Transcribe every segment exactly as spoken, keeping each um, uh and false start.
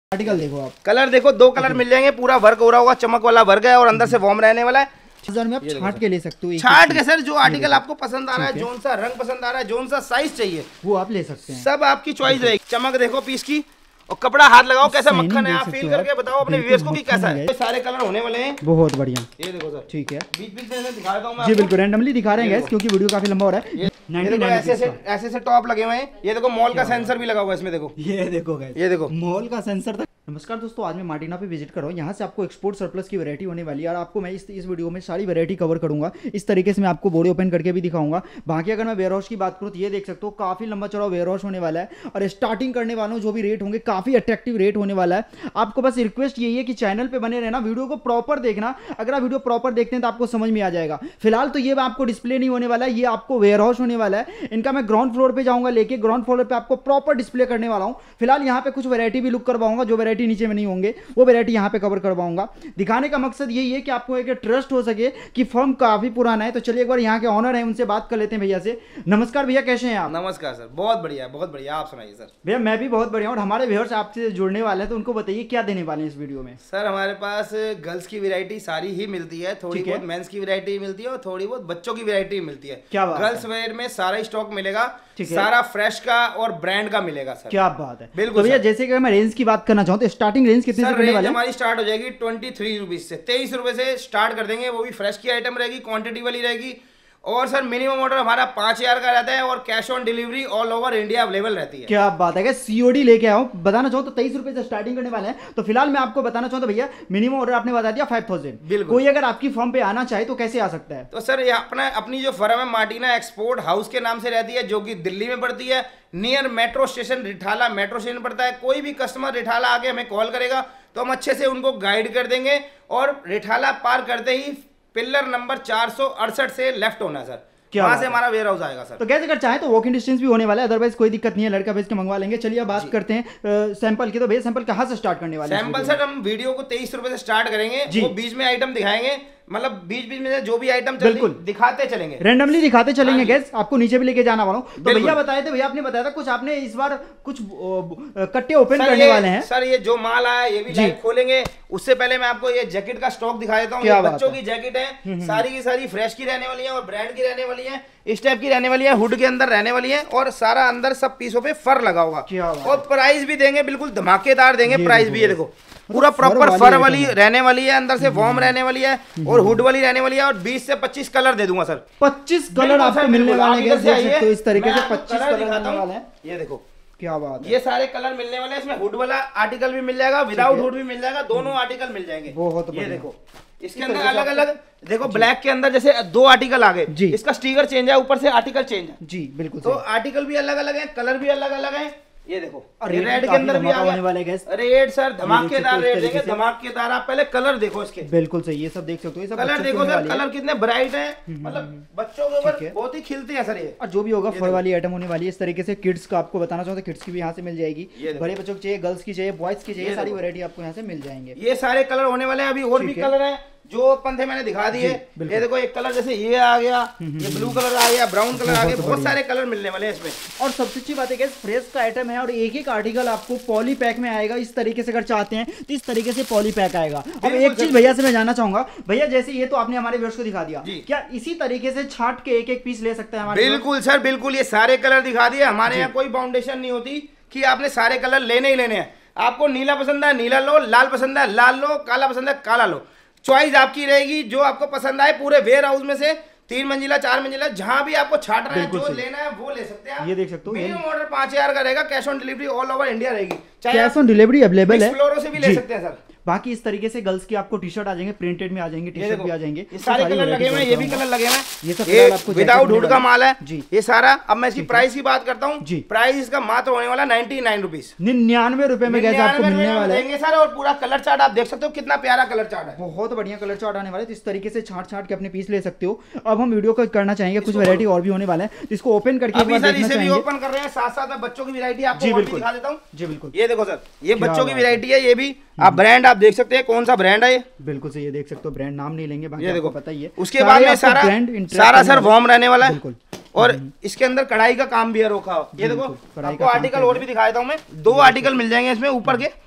Article देखो आप, colour देखो, दो कलर मिल जाएंगे, पूरा वर्क हो रहा होगा, चमक वाला वर्क है और अंदर से वार्म रहने वाला है। हजार में आप छाट के ले सकते हो, छाट के सर जो आर्टिकल आपको पसंद आ रहा है, जोन सा रंग पसंद आ रहा है, जोन सा साइज चाहिए वो आप ले सकते हैं, सब आपकी चॉइस रहेगी। चमक देखो पीस की, और कपड़ा हाथ लगाओ कैसा मक्खन है, आप फील करके बताओ अपने व्यूअर्स को कि कैसा है। सारे कलर होने वाले हैं, बहुत बढ़िया। ये देखो सर, ठीक है, बीच बीच में दिखा देता हूं मैं जी बिल्कुल रैंडमली दिखा रहे हैं क्योंकि वीडियो काफी लंबा हो रहा है। ऐसे से ऐसे से टॉप लगे हुए हैं, ये देखो मॉल का सेंसर भी लगा हुआ है इसमें, देखो ये देखो गाइस, ये देखो मॉल का सेंसर तक। नमस्कार दोस्तों, आज मैं मार्टिना पे विजिट कर रहा हूँ। यहाँ से आपको एक्सपोर्ट सरप्लस की वैरायटी होने वाली है और आपको मैं इस इस वीडियो में सारी वैरायटी कवर करूंगा। इस तरीके से मैं आपको बॉडी ओपन करके भी दिखाऊंगा। बाकी अगर मैं वेयर हाउस की बात करूँ तो ये देख सकते हो काफी लंबा चौड़ा वेयर हाउस होने वाला है और स्टार्टिंग करने वालों जो भी रेट होंगे काफी अट्रैक्टिव रेट होने वाला है। आपको बस रिक्वेस्ट यही है कि चैनल पर बने रहना, वीडियो को प्रॉपर देखना। अगर आप वीडियो प्रॉपर देखते हैं तो आपको समझ में आ जाएगा। फिलहाल तो ये आपको डिस्प्ले नहीं होने वाला है, ये आपको वेयर हाउस होने वाला है। इनका मैं ग्राउंड फ्लोर पे जाऊंगा लेके, ग्राउंड फ्लोर पे आपको प्रॉपर डिस्प्ले करने वाला हूं। फिलहाल यहाँ पे कुछ वैरायटी भी लुक करवाऊंगा, जो वैरायटी नीचे में नहीं होंगे वो वैरायटी यहाँ पे कवर करवाऊंगा। दिखाने का मकसद यही है कि आपको एक ट्रस्ट हो सके कि फर्म काफी पुराना है। तो चलिए एक बार यहाँ के ऑनर है उनसे बात कर लेते हैं भैया से। नमस्कार भैया, कैसे हैं आप? नमस्कार सर, बहुत बढ़िया बहुत बढ़िया, आप सुनाइए सर। भैया मैं भी बहुत बढ़िया हूँ और हमारे व्यूअर्स आपसे जुड़ने वाले हैं तो उनको बताइए क्या देने वाले हैं इस वीडियो में। सर हमारे पास गर्ल्स की वैरायटी सारी ही मिलती है, थोड़ी बहुत मेंस की वैरायटी मिलती है और थोड़ी बहुत बच्चों की वैरायटी मिलती है। क्या बात, गर्ल्स वेयर में सारा स्टॉक मिलेगा, सारा फ्रेश का और ब्रांड का मिलेगा सर। क्या बात है, बिल्कुल। तो भैया जैसे कि मैं रेंज की बात करना चाहूँ तो स्टार्टिंग रेंज कितने से करने वाले हैं? हमारी स्टार्ट हो जाएगी ट्वेंटी थ्री रुपीज से, तेईस रुपए से स्टार्ट कर देंगे। वो भी फ्रेश की आइटम रहेगी, क्वांटिटी वाली रहेगी। और सर मिनिमम ऑर्डर हमारा पांच हजार का रहता है और cash on delivery all over India available रहती है। क्या बात है, सीओडी लेके आया हूं। बताना चाहूँ तो तेईस रुपए से स्टार्टिंग करने वाले हैं। तो फिलहाल मैं आपको बताना चाहूँ तो भैया मिनिमम ऑर्डर आपने बता दिया फाइव थाउजेंड। बिल्कुल। कोई अगर आपकी फर्म पे आना चाहे तो कैसे आ सकता है? तो सर ये अपना अपनी जो फर्म है मार्टिना एक्सपोर्ट हाउस के नाम से रहती है, जो कि दिल्ली में पड़ती है, near metro station Rithala metro station पड़ता है। कोई भी कस्टमर रिठाला आके हमें कॉल करेगा तो हम अच्छे से उनको गाइड कर देंगे। और रिठाला पार करते ही पिलर नंबर चार सौ अड़सठ से लेफ्ट होना सर, वहां से हमारा वेयर हाउस आएगा सर। तो कैसे अगर चाहे तो वॉक इन डिस्टेंस भी होने वाला है, अदरवाइज कोई दिक्कत नहीं है, लड़का भेज के मंगवा लेंगे। चलिए अब बात करते हैं सैंपल की। तो भैया सैंपल कहाँ से स्टार्ट करने वाले हैं? सैंपल सर हम वीडियो को तेईस रुपए से स्टार्ट करेंगे, वो बीच में आइटम दिखाएंगे, मतलब बीच बीच में जो भी आइटम बिल्कुल दिखाते चलेंगे, रैंडमली दिखाते चलेंगे। गैस आपको नीचे भी लेके जाना वाला हूं। तो भैया बताए थे, भैया आपने बताया था कुछ आपने इस बार कुछ कट्टे ओपन करने वाले हैं सर। ये जो माल आया ये भी लाइव खोलेंगे। उससे पहले मैं आपको ये जैकेट का स्टॉक दिखा देता हूँ। बच्चों की जैकेट है, सारी की सारी फ्रेश की रहने वाली है और ब्रांड की रहने वाली है, इस टाइप की रहने वाली है, हुड के अंदर रहने वाली है और सारा अंदर सब पीसों पे फर लगा होगा। और प्राइस भी देंगे बिल्कुल धमाकेदार देंगे, प्राइस भी। ये देखो पूरा प्रॉपर फर वाली रहने वाली है, अंदर से वार्म रहने वाली है और हुड वाली रहने वाली है। और बीस से पच्चीस कलर दे दूंगा सर, पच्चीस कलर आपको मिलने वाले हैं। तो इस तरीके से पच्चीस कलर मिलने वाले हैं। ये देखो क्या बात है, ये सारे कलर मिलने वाले हैं। इसमें हुड वाला आर्टिकल भी मिल जाएगा, विदाउट हुड भी मिल जाएगा, दोनों आर्टिकल मिल जाएंगे। बहुत ये देखो इसके अंदर अलग अलग देखो, ब्लैक के अंदर जैसे दो आर्टिकल आ गए, इसका स्टिकर चेंज है, ऊपर से आर्टिकल चेंज है जी बिल्कुल। तो आर्टिकल भी अलग अलग है, कलर भी अलग अलग है। ये देखो रेड के अंदर भी आने वाले गैस, रेड सर धमाकेदार रेड देंगे, धमाकेदार। आप पहले कलर देखो इसके, बिल्कुल सही, ये सब देख सकते हो। ये सब कलर देखो सर, कलर कितने ब्राइट हैं, मतलब बच्चों के ऊपर बहुत ही खिलते हैं सर ये। और जो भी होगा फर वाली आइटम होने वाली है इस तरीके से। किड्स का आपको बताना चाहते हैं, किड्स की भी यहाँ से मिल जाएगी, बड़े बच्चों की चाहिए, गर्ल्स की चाहिए, बॉयज की चाहिए, सारी वैरायटी आपको यहाँ से मिल जाएंगे। ये सारे कलर होने वाले हैं। अभी और भी कलर हैं जो पंथे मैंने दिखा दिए। ये देखो एक कलर जैसे ये आ गया, ये ब्लू कलर आ गया, ब्राउन कलर आ गया, बहुत सारे कलर मिलने वाले हैं इसमें। और सबसे अच्छी बात है कि फ्रेश का आइटम है और एक एक आर्टिकल आपको पॉली पैक में आएगा। इस तरीके से अगर चाहते हैं तो इस तरीके से पॉली पैक आएगा। अब एक चीज भैया से मैं जानना चाहूंगा, भैया जैसे ये तो आपने हमारे व्यूअर्स को दिखा दिया, क्या इसी तरीके से छाट के एक एक पीस ले सकते हैं हमारे? बिल्कुल सर बिल्कुल, ये सारे कलर दिखा दिए। हमारे यहाँ कोई बाउंडेशन नहीं होती कि आपने सारे कलर लेने ही लेने हैं। आपको नीला पसंद है नीला लो, लाल पसंद है लाल लो, काला पसंद है काला लो, चॉइस आपकी रहेगी। जो आपको पसंद आए पूरे वेयर हाउस में से तीन मंजिला चार मंजिला जहां भी आपको छाट रहे हैं, जो लेना है वो ले सकते हैं। ये देख सकते हो, मिनिमम ऑर्डर पांच हजार का रहेगा, cash on delivery all over India रहेगी। कैश ऑन डिलीवरी अवेलेबल है, फ्लोरो से भी ले सकते हैं सर। बाकी इस तरीके से गर्ल्स की आपको टी शर्ट आ जाएंगे, प्रिंटेड में आ जाएंगे, टी शर्ट भी आ जाएंगे। ये सारे कलर लगे हुए हैं, ये भी कलर लगे हुए हैं, ये सब कलर आपको विदाउट हुड का माल है जी। ये सारा अब मैं इसकी प्राइस की बात करता हूँ जी। प्राइस इसका मात्र होने वाला नाइनटी नाइन रुपीज, निन्यानवे रुपए में गैस आपको मिलने वाला है सर। और पूरा कलर चार्ट आप देख सकते हो, कितना प्यारा कलर चार्ट है, बहुत बढ़िया कलर चार्ट आने वाला है। तो इस तरीके से छाट छाट के अपने पीस ले सकते हो। अब हम वीडियो को करना चाहेंगे, कुछ वैरायटी और भी होने वाला है, इसको ओपन करके अभी सर इसे भी ओपन कर रहे हैं, साथ साथ में बच्चों की वैरायटी आपको और भी दिखा देता हूँ जी बिल्कुल। ये देखो सर, ये बच्चों की वैरायटी है, ये भी आप ब्रांड आप देख सकते हैं कौन सा ब्रांड है। बिल्कुल से ये देख सकते हो, ब्रांड नाम नहीं लेंगे, बाकी ये देखो पता ही है। उसके बाद में सारा सारा सर वार्म रहने वाला है और इसके अंदर कढ़ाई का काम भी है रोका। ये देखो आपको आर्टिकल और भी दिखा देता हूँ मैं, दो आर्टिकल मिल जाएंगे इसमें ऊपर के,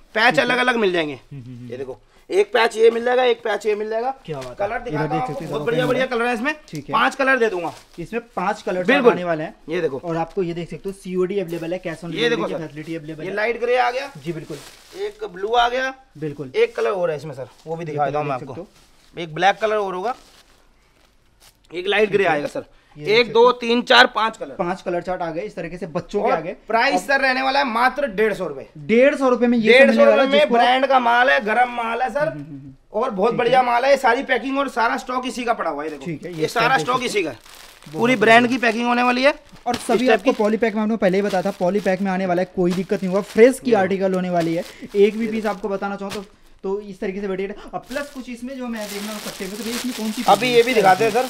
पैच अलग अलग मिल जाएंगे। ये देखो एक पैच ये मिल जाएगा, एक पैच ये मिल जाएगा। क्या बात कलर दिखाता हूं आपको, बहुत बढ़िया बढ़िया कलर है इसमें। ठीक है, पांच कलर दे दूंगा इसमें, पांच कलर बिल्कुल आने वाले हैं। ये देखो, और आपको ये देख सकते हो सीओडी अवेलेबल है, कैश ऑन डिलीवरी की फैसिलिटी अवेलेबल है। ये लाइट ग्रे आ गया जी बिल्कुल, एक ब्लू आ गया बिल्कुल, एक कलर और है इसमें सर, वो भी दिखा देता हूं मैं आपको। एक ब्लैक कलर और होगा, एक लाइट ग्रे आएगा सर। एक दो तीन चार पांच कलर, पांच कलर चार्ट आ गए इस तरीके से बच्चों के आगे। प्राइस सर रहने वाला है मात्र डेढ़ सौ रुपए, डेढ़ सौ रुपए में ये डेढ़ सौ रुपए में ब्रांड का माल है, गरम माल है सर, और बहुत बढ़िया माल है। सारी पैकिंग और सारा स्टॉक इसी का पड़ा हुआ है। देखो ये, ये सारा स्टॉक इसी का है, पूरी ब्रांड की पैकिंग होने वाली है। और सभी आपको पॉली पैक में, आपने पहले ही बताया था पॉली पैक में आने वाला है, कोई दिक्कत नहीं होगा, फ्रेश की आर्टिकल होने वाली है। एक भी पीस आपको बताना चाहूँ तो तो इस तरीके से वेटेड है। प्लस कुछ इसमें जो मैं देखना सकते हैं, तो भैया इसमें कौन सी, अभी ये भी दिखाते हैं सर।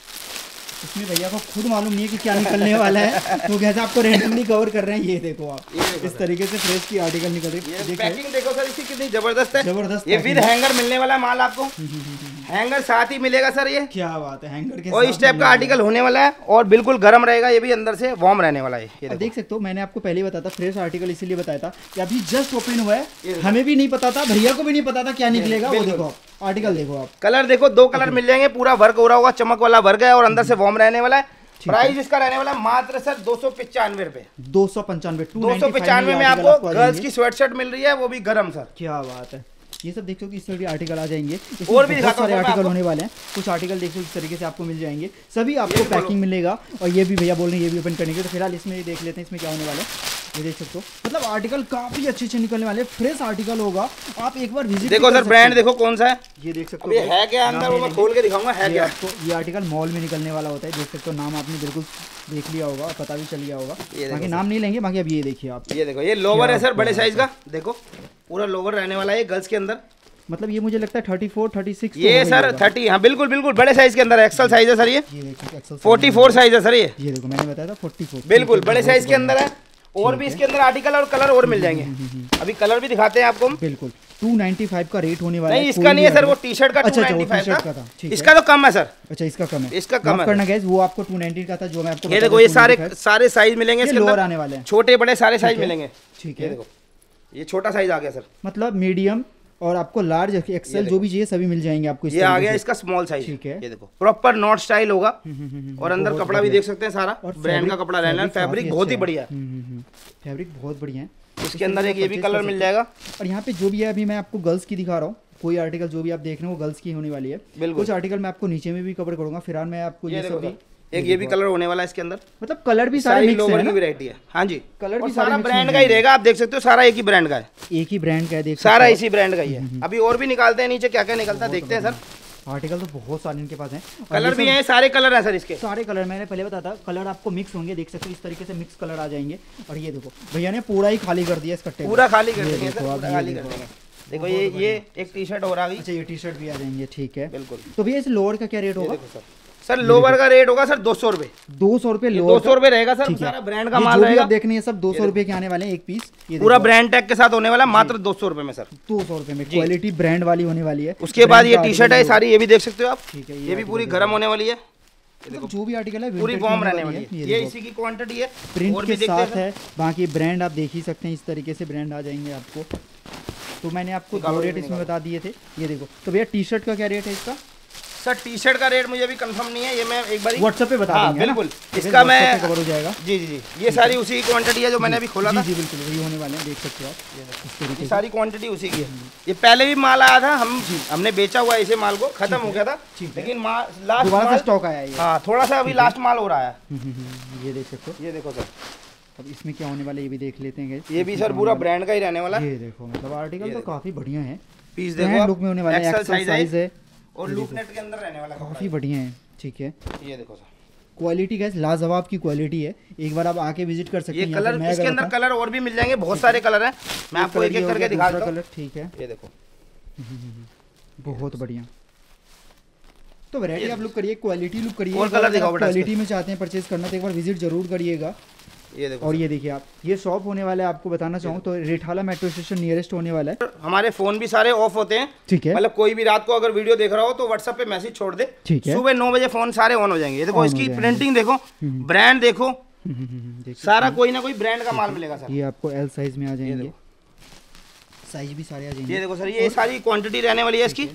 इसमें भैया को खुद मालूम नहीं है कि क्या निकलने वाला है, तो कैसे आपको रैंडमली कवर कर रहे हैं। ये देखो आप, ये इस तरीके से फ्रेश की आर्टिकल निकल रही है। पैकिंग देखो सर इसकी कितनी जबरदस्त है, जबरदस्त। ये विद हैंगर मिलने वाला है माल आपको, हैंगर साथ ही मिलेगा सर। ये क्या बात है, हैंगर के और इस टाइप का आर्टिकल होने वाला है और बिल्कुल गर्म रहेगा, ये भी अंदर से वार्म रहने वाला है। ये देख सकते हो, मैंने आपको पहले ही बताया था फ्रेश आर्टिकल इसीलिए बताया था कि अभी जस्ट ओपन हुआ है, हमें भी नहीं पता था, भैया को भी नहीं पता था क्या निकलेगा। वो देखो आर्टिकल, देखो आप कलर देखो, दो कलर मिल जाएंगे, पूरा वर्क हो रहा होगा, चमक वाला वर्क है और अंदर से वार्म रहने वाला है। प्राइस इसका रहने वाला मात्र सर दो सौ पचानवे रुपए, दो सौ पंचानवे दो सौ पचानवे में आपको गर्ल्स की स्वेटशर्ट मिल रही है, वो भी गरम सर। क्या बात है, ये सब देखो कि इस तरह के आर्टिकल आ जाएंगे, और भी बहुत सारे आर्टिकल होने वाले हैं। कुछ आर्टिकल देखो इस तरीके से आपको मिल जाएंगे, सभी आपको पैकिंग मिलेगा। और ये भी भैया बोल रहे हैं ये भी ओपन करने के, तो फिलहाल इसमें देख लेते हैं इसमें क्या होने वाला है। ये देख सकते हो, मतलब आर्टिकल काफी अच्छे अच्छे निकलने वाले, फ्रेश आर्टिकल होगा। आप एक बार विजिट देखो सर, ब्रांड देखो कौन सा है, ये देख सकते हो। ये है क्या अंदर, वो मैं खोल के दिखाऊंगा है क्या। आपको ये आर्टिकल मॉल में निकलने वाला होता है, देख सकते हो। नाम आपने बिल्कुल देख लिया होगा, पता भी चल गया होगा, बाकी नाम नहीं लेंगे। बाकी अब ये देखिए आप, ये देखो ये लोवर है सर, बड़े साइज का, देखो पूरा लोवर रहने वाला है गर्ल्स के अंदर। मतलब ये मुझे लगता है थर्टी फोर थर्टी सिक्स ये सर थर्टी, हाँ बिल्कुल बिल्कुल बड़े साइज के अंदर, एक्सल साइज है सर। ये ये फोर्टी फोर साइज है सर। ये ये देखो मैंने बताया था फोर्टी फोर, बिल्कुल बड़े साइज के अंदर है। और भी इसके अंदर आर्टिकल और कलर और मिल जाएंगे, अभी कलर भी दिखाते हैं आपको। बिल्कुल टू नाइन्टी फाइव का रेट होने वाला है। नहीं इसका नहीं है सर, वो टी शर्ट का अच्छा, टू नाइन्टी फाइव का था, इसका तो कम है सर। अच्छा इसका कम है, इसका कम है करना गाइस, वो आपको टू नाइन्टी का था जो मैं आपको। ये देखो ये सारे सारे साइज मिलेंगे इसके अंदर, आने वाले हैं छोटे बड़े सारे साइज मिलेंगे। ठीक है, देखो ये छोटा साइज आ गया सर, मतलब मीडियम और आपको लार्ज एक्सेल जो भी चाहिए सभी मिल जाएंगे आपको। ये आ गया इसका स्मॉल साइज। ठीक है, ये देखो प्रॉपर नॉट स्टाइल होगा और अंदर कपड़ा भी देख सकते हैं सारा ब्रांड का कपड़ा रहना है। फैब्रिक बहुत ही बढ़िया है, फैब्रिक बहुत बढ़िया है। इसके अंदर एक ये भी कलर मिल जाएगा। और यहाँ पे जो भी है, अभी मैं आपको गर्ल्स की दिखा रहा हूँ, कोई आर्टिकल जो भी आप देख रहे हो वो गर्ल्स की होने वाली है। कुछ आर्टिकल मैं आपको नीचे में भी कवर करूंगा, फिलहाल मैं आपको ये सब भी, एक ये भी कलर होने वाला है इसके अंदर, मतलब कलर भी सारे मिक्स है ना, वैरायटी है। हाँ जी, कलर भी सारा ब्रांड का ही रहेगा, आप देख सकते हो सारा एक ही ब्रांड का है, एक ही ब्रांड का है, देख सारा इसी ब्रांड का ही है। अभी और भी निकालते हैं नीचे क्या क्या निकलता है, देखते हैं सर। आर्टिकल तो बहुत सारे इनके पास हैं, कलर भी हैं, सारे कलर हैं सर इसके, सारे कलर मैंने पहले बताया था, कलर आपको मिक्स होंगे, देख सकते हो इस तरीके से मिक्स कलर आ जाएंगे। और ये देखो भैया ने पूरा ही खाली कर दिया इस कट्टे, पूरा खाली कर देंगे सर, पूरा खाली कर देंगे। देखो ये ये एक टी शर्ट और आ गई। अच्छा ये टी शर्ट भी आ जाएंगे, ठीक है बिल्कुल। तो भैया इस लोअर का क्या रेट होगा? सर लोअर का रेट होगा सर दो सौ रुपए, दो सौ रुपए दो सौ रुपए रहेगा सर, सारा ब्रांड का माल रहेगा। देखने ये सब दो सौ रुपए के आने वाले हैं एक पीस, पूरा ब्रांड टैग के साथ होने वाला, मात्र दो सौ रुपए में सर, दो सौ रुपए में क्वालिटी ब्रांड वाली होने वाली है। उसके बाद ये टी शर्ट है सारी, ये भी देख सकते हो आप, ठीक है, ये भी पूरी गर्म होने वाली है। देखो जो भी आर्टिकल है पूरी वार्म रहने वाली है, ये इसी की क्वांटिटी है, प्रिंट के साथ है। बाकी ब्रांड आप देख ही सकते हैं, इस तरीके से ब्रांड आ जाएंगे आपको। तो मैंने आपको दो रेट इसमें बता दिए थे, ये देखो। तो भैया टी शर्ट का क्या रेट है इसका? सर टी शर्ट का रेट मुझे अभी कंफर्म नहीं है, ये मैं एक बार व्हाट्सएप पे बता देंगे। बिल्कुल, इसका मैं कवर हो जाएगा। जी जी जी, ये सारी उसी की क्वांटिटी है जो मैंने अभी खोला था। जी बिल्कुल वही होने वाले हैं, देख सकते हो आप, ये सारी क्वांटिटी उसी की है। ये पहले भी माल आया था, हम हमने बेचा हुआ इसे माल को, खत्म हो गया था, लेकिन लास्ट दोबारा स्टॉक आया है। हाँ थोड़ा सा अभी लास्ट माल हो रहा है, ये देख सकते हो। ये देखो सर, अब इसमें क्या होने वाला है ये भी देख लेते हैं। ये भी सर पूरा ब्रांड का ही रहने वाला है। ये देखो मतलब आर्टिकल तो काफी बढ़िया है, पीस देखो लुक में होने वाला है, एक्सेल साइज है और लूप नेट के अंदर रहने वाला, काफी बढ़िया है। ठीक है, ये देखो सर क्वालिटी गाइस लाजवाब की क्वालिटी है, एक बार आप आके विजिट कर सकते हैं। ये कलर इसके अंदर कलर और भी मिल जाएंगे, बहुत सारे कलर हैं, मैं आपको एक एक करके दिखा दूंगा। ठीक है, ये देखो बहुत बढ़िया। तो वैरायटी आप लुक करिए, क्वालिटी लुक करिए, और कलर दिखाओ बेटा। क्वालिटी में चाहते हैं परचेज करना तो एक बार विजिट जरूर करिएगा। ये देखो, और ये देखिए आप, ये शॉप होने वाला है, आपको बताना चाहूँ तो रिठाला मेट्रो स्टेशन नियरेस्ट होने वाला है। हमारे फोन भी सारे ऑफ होते हैं, ठीक है, मतलब कोई भी रात को अगर वीडियो देख रहा हो तो व्हाट्सएप पे मैसेज छोड़ दे, ठीक है, सुबह नौ बजे फोन सारे ऑन हो जाएंगे। ये देखो इसकी प्रिंटिंग देखो, ब्रांड देखो, सारा कोई ना कोई ब्रांड का माल मिलेगा सर। ये आपको एल साइज में आ जाएंगे, साइज भी सारे आ जाएंगे। ये देखो सर, ये सारी क्वांटिटी रहने वाली है इसकी।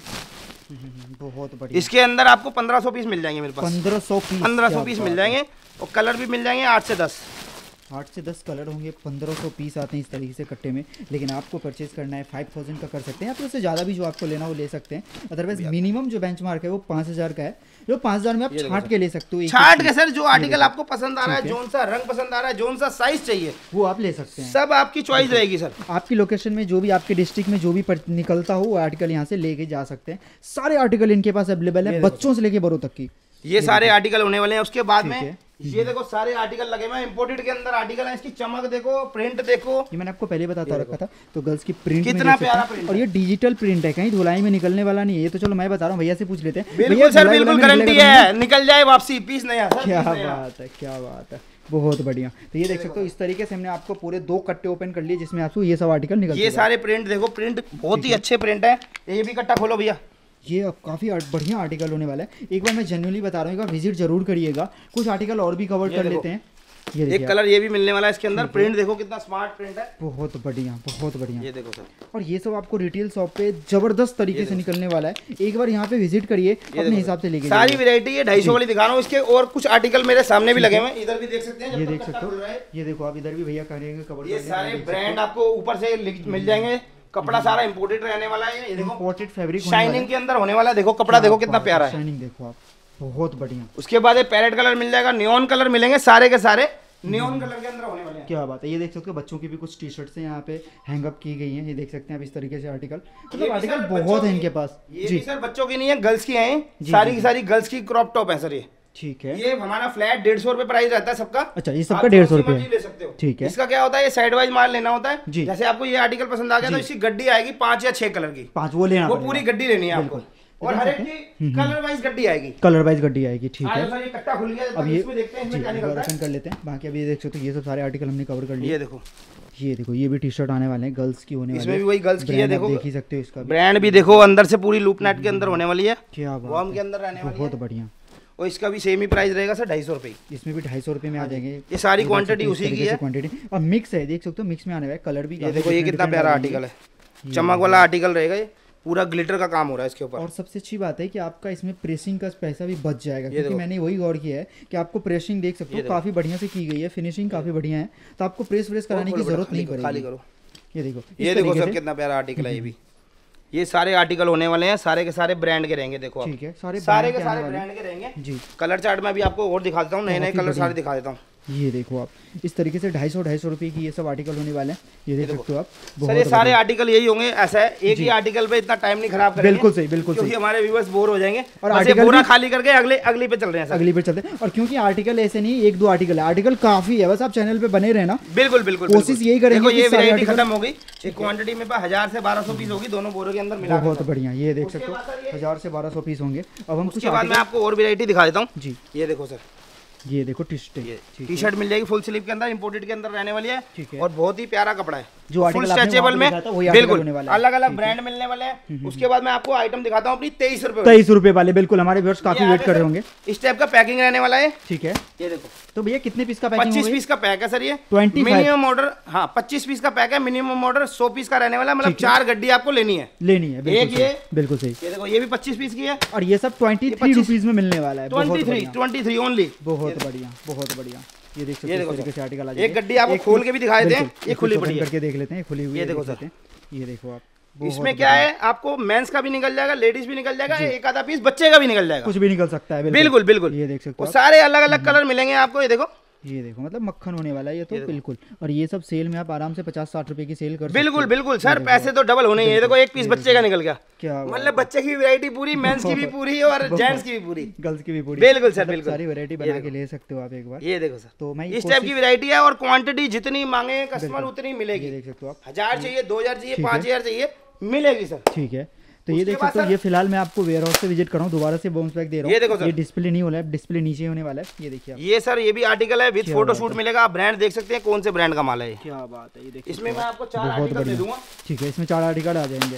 बहुत बढ़िया। इसके अंदर आपको पंद्रह सौ पीस मिल जाएंगे मेरे पास। पंद्रह सौ पीस पंद्रह सौ पीस मिल जाएंगे और कलर भी मिल जाएंगे आठ से दस। आठ से दस कलर होंगे, पंद्रह सौ पीस आते हैं इस तरीके से कट्टे में। लेकिन आपको परचेज करना है फाइव थाउजेंड का कर सकते हैं, या फिर उससे ज़्यादा भी जो आपको लेना वो ले सकते हैं। अदरवाइज मिनिमम जो बेंचमार्क है वो पाँच हज़ार का है, जो पाँच हज़ार में आप छांट के ले सकते हो। छांट के सर, जो आर्टिकल आपको पसंद आ रहा है, जोन सा रंग पसंद आ रहा है, जोन सा साइज चाहिए, वो आप ले सकते हैं। सब आपकी चॉइस रहेगी सर। आपकी लोकेशन में जो भी, आपके डिस्ट्रिक्ट में जो भी निकलता हो वो आर्टिकल यहाँ से लेके जा सकते हैं। सारे आर्टिकल इनके पास अवेलेबल है, बच्चों से लेके बड़ों तक की ये सारे आर्टिकल होने वाले हैं। उसके बाद में ये देखो सारे आर्टिकल लगे हुए हैं, इंपोर्टेड के अंदर आर्टिकल है। इसकी चमक देखो, प्रिंट देखो, ये मैंने आपको पहले बताता रखा था। तो गर्ल्स की प्रिंट कितना प्यारा प्रिंट, और ये डिजिटल प्रिंट है, कहीं धुलाई में निकलने वाला नहीं है। ये तो चलो मैं बता रहा हूँ, भैया से पूछ लेते हैं। बिल्कुल सर, बिल्कुल गारंटी है, निकल जाए वापसी, पीस नहीं आता। क्या बात है, क्या बात है, बहुत बढ़िया। तो ये देख सकते हो, इस तरीके से हमने आपको पूरे दो कट्टे ओपन कर लिए जिसमें आपको ये सब आर्टिकल निकल। ये सारे प्रिंट देखो, प्रिंट बहुत ही अच्छे प्रिंट है। ये भी कट्टा खोलो भैया, ये अब काफ़ी बढ़िया आर्टिकल होने वाला है। एक बार मैं जेन्युइनली बता रहा हूँ, एक बार विजिट जरूर करिएगा। कुछ आर्टिकल और भी कवर कर लेते हैं। ये एक कलर ये भी मिलने वाला है इसके अंदर। प्रिंट देखो कितना स्मार्ट प्रिंट है, बहुत बढ़िया, बहुत बढ़िया। ये देखो सर, और ये सब आपको रिटेल शॉप पे जबरदस्त तरीके से निकलने वाला है। एक बार यहाँ पे विजिट करिए, अपने हिसाब से लेके सारी वैरायटी है। ढाई सौ वाली दिखा रहा हूँ। इसके और कुछ आर्टिकल मेरे सामने भी लगे हुए हैं, इधर भी देख सकते हैं। ये देख सकते हो, ये देखो आप इधर भी भैया करेंगे कवर। ये सारे ब्रांड आपको ऊपर से मिल जाएंगे। कपड़ा सारा इंपोर्टेड रहने वाला है। ये देखो इंपोर्टेड फैब्रिक शाइनिंग के अंदर होने वाला है। देखो कपड़ा देखो कितना प्यारा है, शाइनिंग देखो आप, बहुत बढ़िया। उसके बाद ये पैरेट कलर मिल जाएगा, नियॉन कलर मिलेंगे, सारे के सारे नियॉन कलर के अंदर होने वाले हैं। क्या बात है। ये देख सकते हो, बच्चों की भी कुछ टी शर्ट्स हैं यहाँ पे हैंग अप की गई हैं। ये देख सकते हैं आप इस तरीके से आर्टिकल, मतलब आर्टिकल बहुत है इनके पास। ये भी सर बच्चों की नहीं है, गर्ल्स की हैं। सारी की सारी गर्ल्स की क्रॉप टॉप है सर। ये ठीक है, ये हमारा फ्लैट डेढ़ सौ रुपए प्राइस रहता है सबका। अच्छा, ये सबका डेढ़ सौ रुपए ले सकते हो। ठीक है, इसका क्या होता है, ये साइड वाइज माल लेना होता है। जी। जैसे आपको ये आर्टिकल पसंद आ गया तो इसकी गड्डी आएगी पांच या छह कलर की, पांच वो लेना, वो पूरी गड्डी लेनी है आपको। और हर एक की कलर वाइज गड्डी आएगी, कलर वाइज गड्डी आएगी। ठीक है, ये कट्टा खुल गया। अब ये इसमें देखते हैं इसमें क्या निकलता है, कर लेते हैं। बाकी अभी ये देख सकते हो, ये सब सारे आर्टिकल हमने कवर कर लिए। ये देखो, ये देखो, ये भी टी शर्ट आने वाले हैं, गर्ल्स की होने वाली है। इसमें भी वही गर्ल्स की है, देखो देख ही सकते हो। इसका ब्रांड भी देखो, अंदर से पूरी लूप नेट के अंदर होने वाली है। क्या वॉर्म के अंदर रहने वाली है, बहुत बढ़िया। और इसका भी सेम ही प्राइस रहेगा सर, ढाई सौ रुपए। इसमें भी ढाई सौ रुपए में आ जाएंगे। ये सारी क्वांटिटी उसी की है, क्वांटिटी और मिक्स है, देख सकते हो, मिक्स में आने वाला है। कलर भी ये देखो, ये कितना प्यारा आर्टिकल है, चमक वाला आर्टिकल रहेगा। ये पूरा ग्लिटर का काम हो रहा है इसके ऊपर। और सबसे अच्छी बात है कि आपका इसमें प्रेसिंग का पैसा भी बच जाएगा, क्योंकि मैंने वही गौर किया है कि आपको प्रेसिंग देख सकते हो काफी बढ़िया से की गई है, फिनिशिंग काफी बढ़िया है, तो आपको प्रेस व्रेस कराने की जरूरत नहीं पड़ेगी। खाली करो, ये देखो, ये देखो सर कितना प्यारा आर्टिकल है। ये भी, ये सारे आर्टिकल होने वाले हैं, सारे के सारे ब्रांड के रहेंगे। देखो ठीक है, सारे सारे के सारे ब्रांड के रहेंगे जी। कलर चार्ट में भी आपको और दिखा देता हूँ, नए नए कलर सारे दिखा देता हूँ। ये देखो आप, इस तरीके से ढाई सौ ढाई सौ रुपए की ये सब आर्टिकल होने वाले हैं। ये देख सकते हो आप, सर ये सारे आर्टिकल यही होंगे। ऐसा है, एक ही आर्टिकल पे इतना टाइम नहीं खराब करेंगे। बिल्कुल सही, बिल्कुल क्योंकि हमारे व्यूअर्स बोर हो जाएंगे और आर्टिकल पूरा खाली करके अगले अगली पे चल रहे हैं सर, अगली पे चलते हैं। और क्योंकि आर्टिकल ऐसे नहीं एक दो आर्टिकल है, आर्टिकल काफी है, बस आप चैनल पे बने रहना। बिल्कुल बिल्कुल, कोशिश यही करेंगे। ये वैरायटी खत्म हो गई, एक क्वांटिटी में हजार से बारह सौ पीस होगी, दोनों बोरों के अंदर मिला। बहुत बढ़िया, ये देख सकते हो, हजार से बारह सौ पीस होंगे। अब हम कुछ बाद में आपको और वैरायटी दिखा देता हूँ जी। ये देखो सर, ये देखो टी शर्ट, टी शर्ट मिल जाएगी फुल स्लीव के अंदर, इंपोर्टेड के अंदर रहने वाली है। ठीक है, और बहुत ही प्यारा कपड़ा है, जो फुल स्ट्रेचेबल में, बिल्कुल अलग अलग ब्रांड मिलने वाले हैं। उसके बाद मैं आपको आइटम दिखाता हूँ अपनी तेईस रुपए तेईस रुपए वाले, बिल्कुल हमारे व्यूअर्स काफी वेट कर रहे होंगे। इस टाइप का पैकिंग रहने वाला है। ठीक है, ये देखो, तो भैया कितने पीस का पैकिंग? पच्चीस पीस का पैक है सर। ये मिनिमम ऑर्डर, हाँ पच्चीस पीस का पैक है, मिनिमम ऑर्डर सौ पीस का रहने वाला है। मतलब चार गड्डी आपको लेनी है, लेनी है। एक ये, बिल्कुल सही। ये देखो, ये भी पच्चीस पीस की है, और ये सब ट्वेंटी थ्री रुपीज में मिलने वाला है। Twenty three twenty three only, बहुत बढ़िया, बहुत बढ़िया। ये देख सकते हैं, इस आर्टिकल आ जाएगा। एक गड्डी आपको खोल के भी दिखाए थे, ये खुली पड़ी है, करके देख लेते हैं, खुली हुई। ये देखो सर, ये देखो आप, इसमें क्या है, आपको मेंस का भी निकल जाएगा, लेडीज भी निकल जाएगा, एक आधा पीस बच्चे का भी निकल जाएगा, कुछ भी निकल सकता है। बिल्कुल बिल्कुल, ये देख सकते हो, सारे अलग अलग कलर मिलेंगे आपको। ये देखो, ये देखो, मतलब मक्खन होने वाला है ये तो, बिल्कुल। और ये सब सेल में आप आराम से पचास साठ रुपए की सेल कर सकते हैं। बिल्कुल बिल्कुल सर, पैसे तो डबल होने ही है। देखो, एक पीस बच्चे का निकल गया, क्या मतलब बच्चे की वैरायटी पूरी, मेंस की भी पूरी और जेंट्स की भी पूरी, गर्ल्स की भी पूरी। बिल्कुल सर, बिल्कुल सारी वैरायटी बना के ले सकते हो आप एक बार। ये देखो सर, तो मैं इस टाइप की वैरायटी है, और क्वांटिटी जितनी मांगे कस्टमर उतनी मिलेगी। देख सकते हो आप, हजार चाहिए, दो हजार चाहिए, पाँच हजार चाहिए, मिलेगी सर। ठीक है, तो ये देख सकते हो, ये फिलहाल मैं आपको वेयर हाउस से विजिट कर रहा हूँ, दोबारा से बाउंस बैक दे रहा हूँ। ये देखो सर, ये डिस्प्ले नहीं होना है, डिस्प्ले नीचे होने वाला है। ये देखिए, ये सर ये भी आर्टिकल है, विद फोटो शूट मिलेगा। आप ब्रांड देख सकते हैं कौन से ब्रांड का माल है। क्या बात है, ये देखिए, इसमें मैं आपको चार आर्टिकल दे दूंगा। ठीक है, इसमें चार आर्टिकल आ जाएंगे।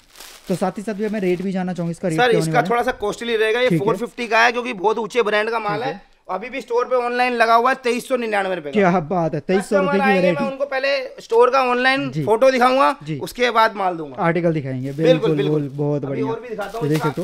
तो साथ ही साथ भी मैं रेट भी जानना चाहूंगा इसका। रेट सर इसका थोड़ा सा कॉस्टली रहेगा, ये चार सौ पचास का है, क्योंकि बहुत ऊंचे ब्रांड का माल है, अभी भी स्टोर पे ऑनलाइन लगा हुआ है तेईस सौ निन्यानवे रुपए। क्या बात है, तेईस सौ रुपए की वैरायटी। मैं उनको पहले स्टोर का ऑनलाइन फोटो दिखाऊंगा, उसके बाद माल दूंगा, आर्टिकल दिखाएंगे। बिल्कुल बिल्कुल, बहुत बढ़िया। और भी दिखाता हूँ, देख सकते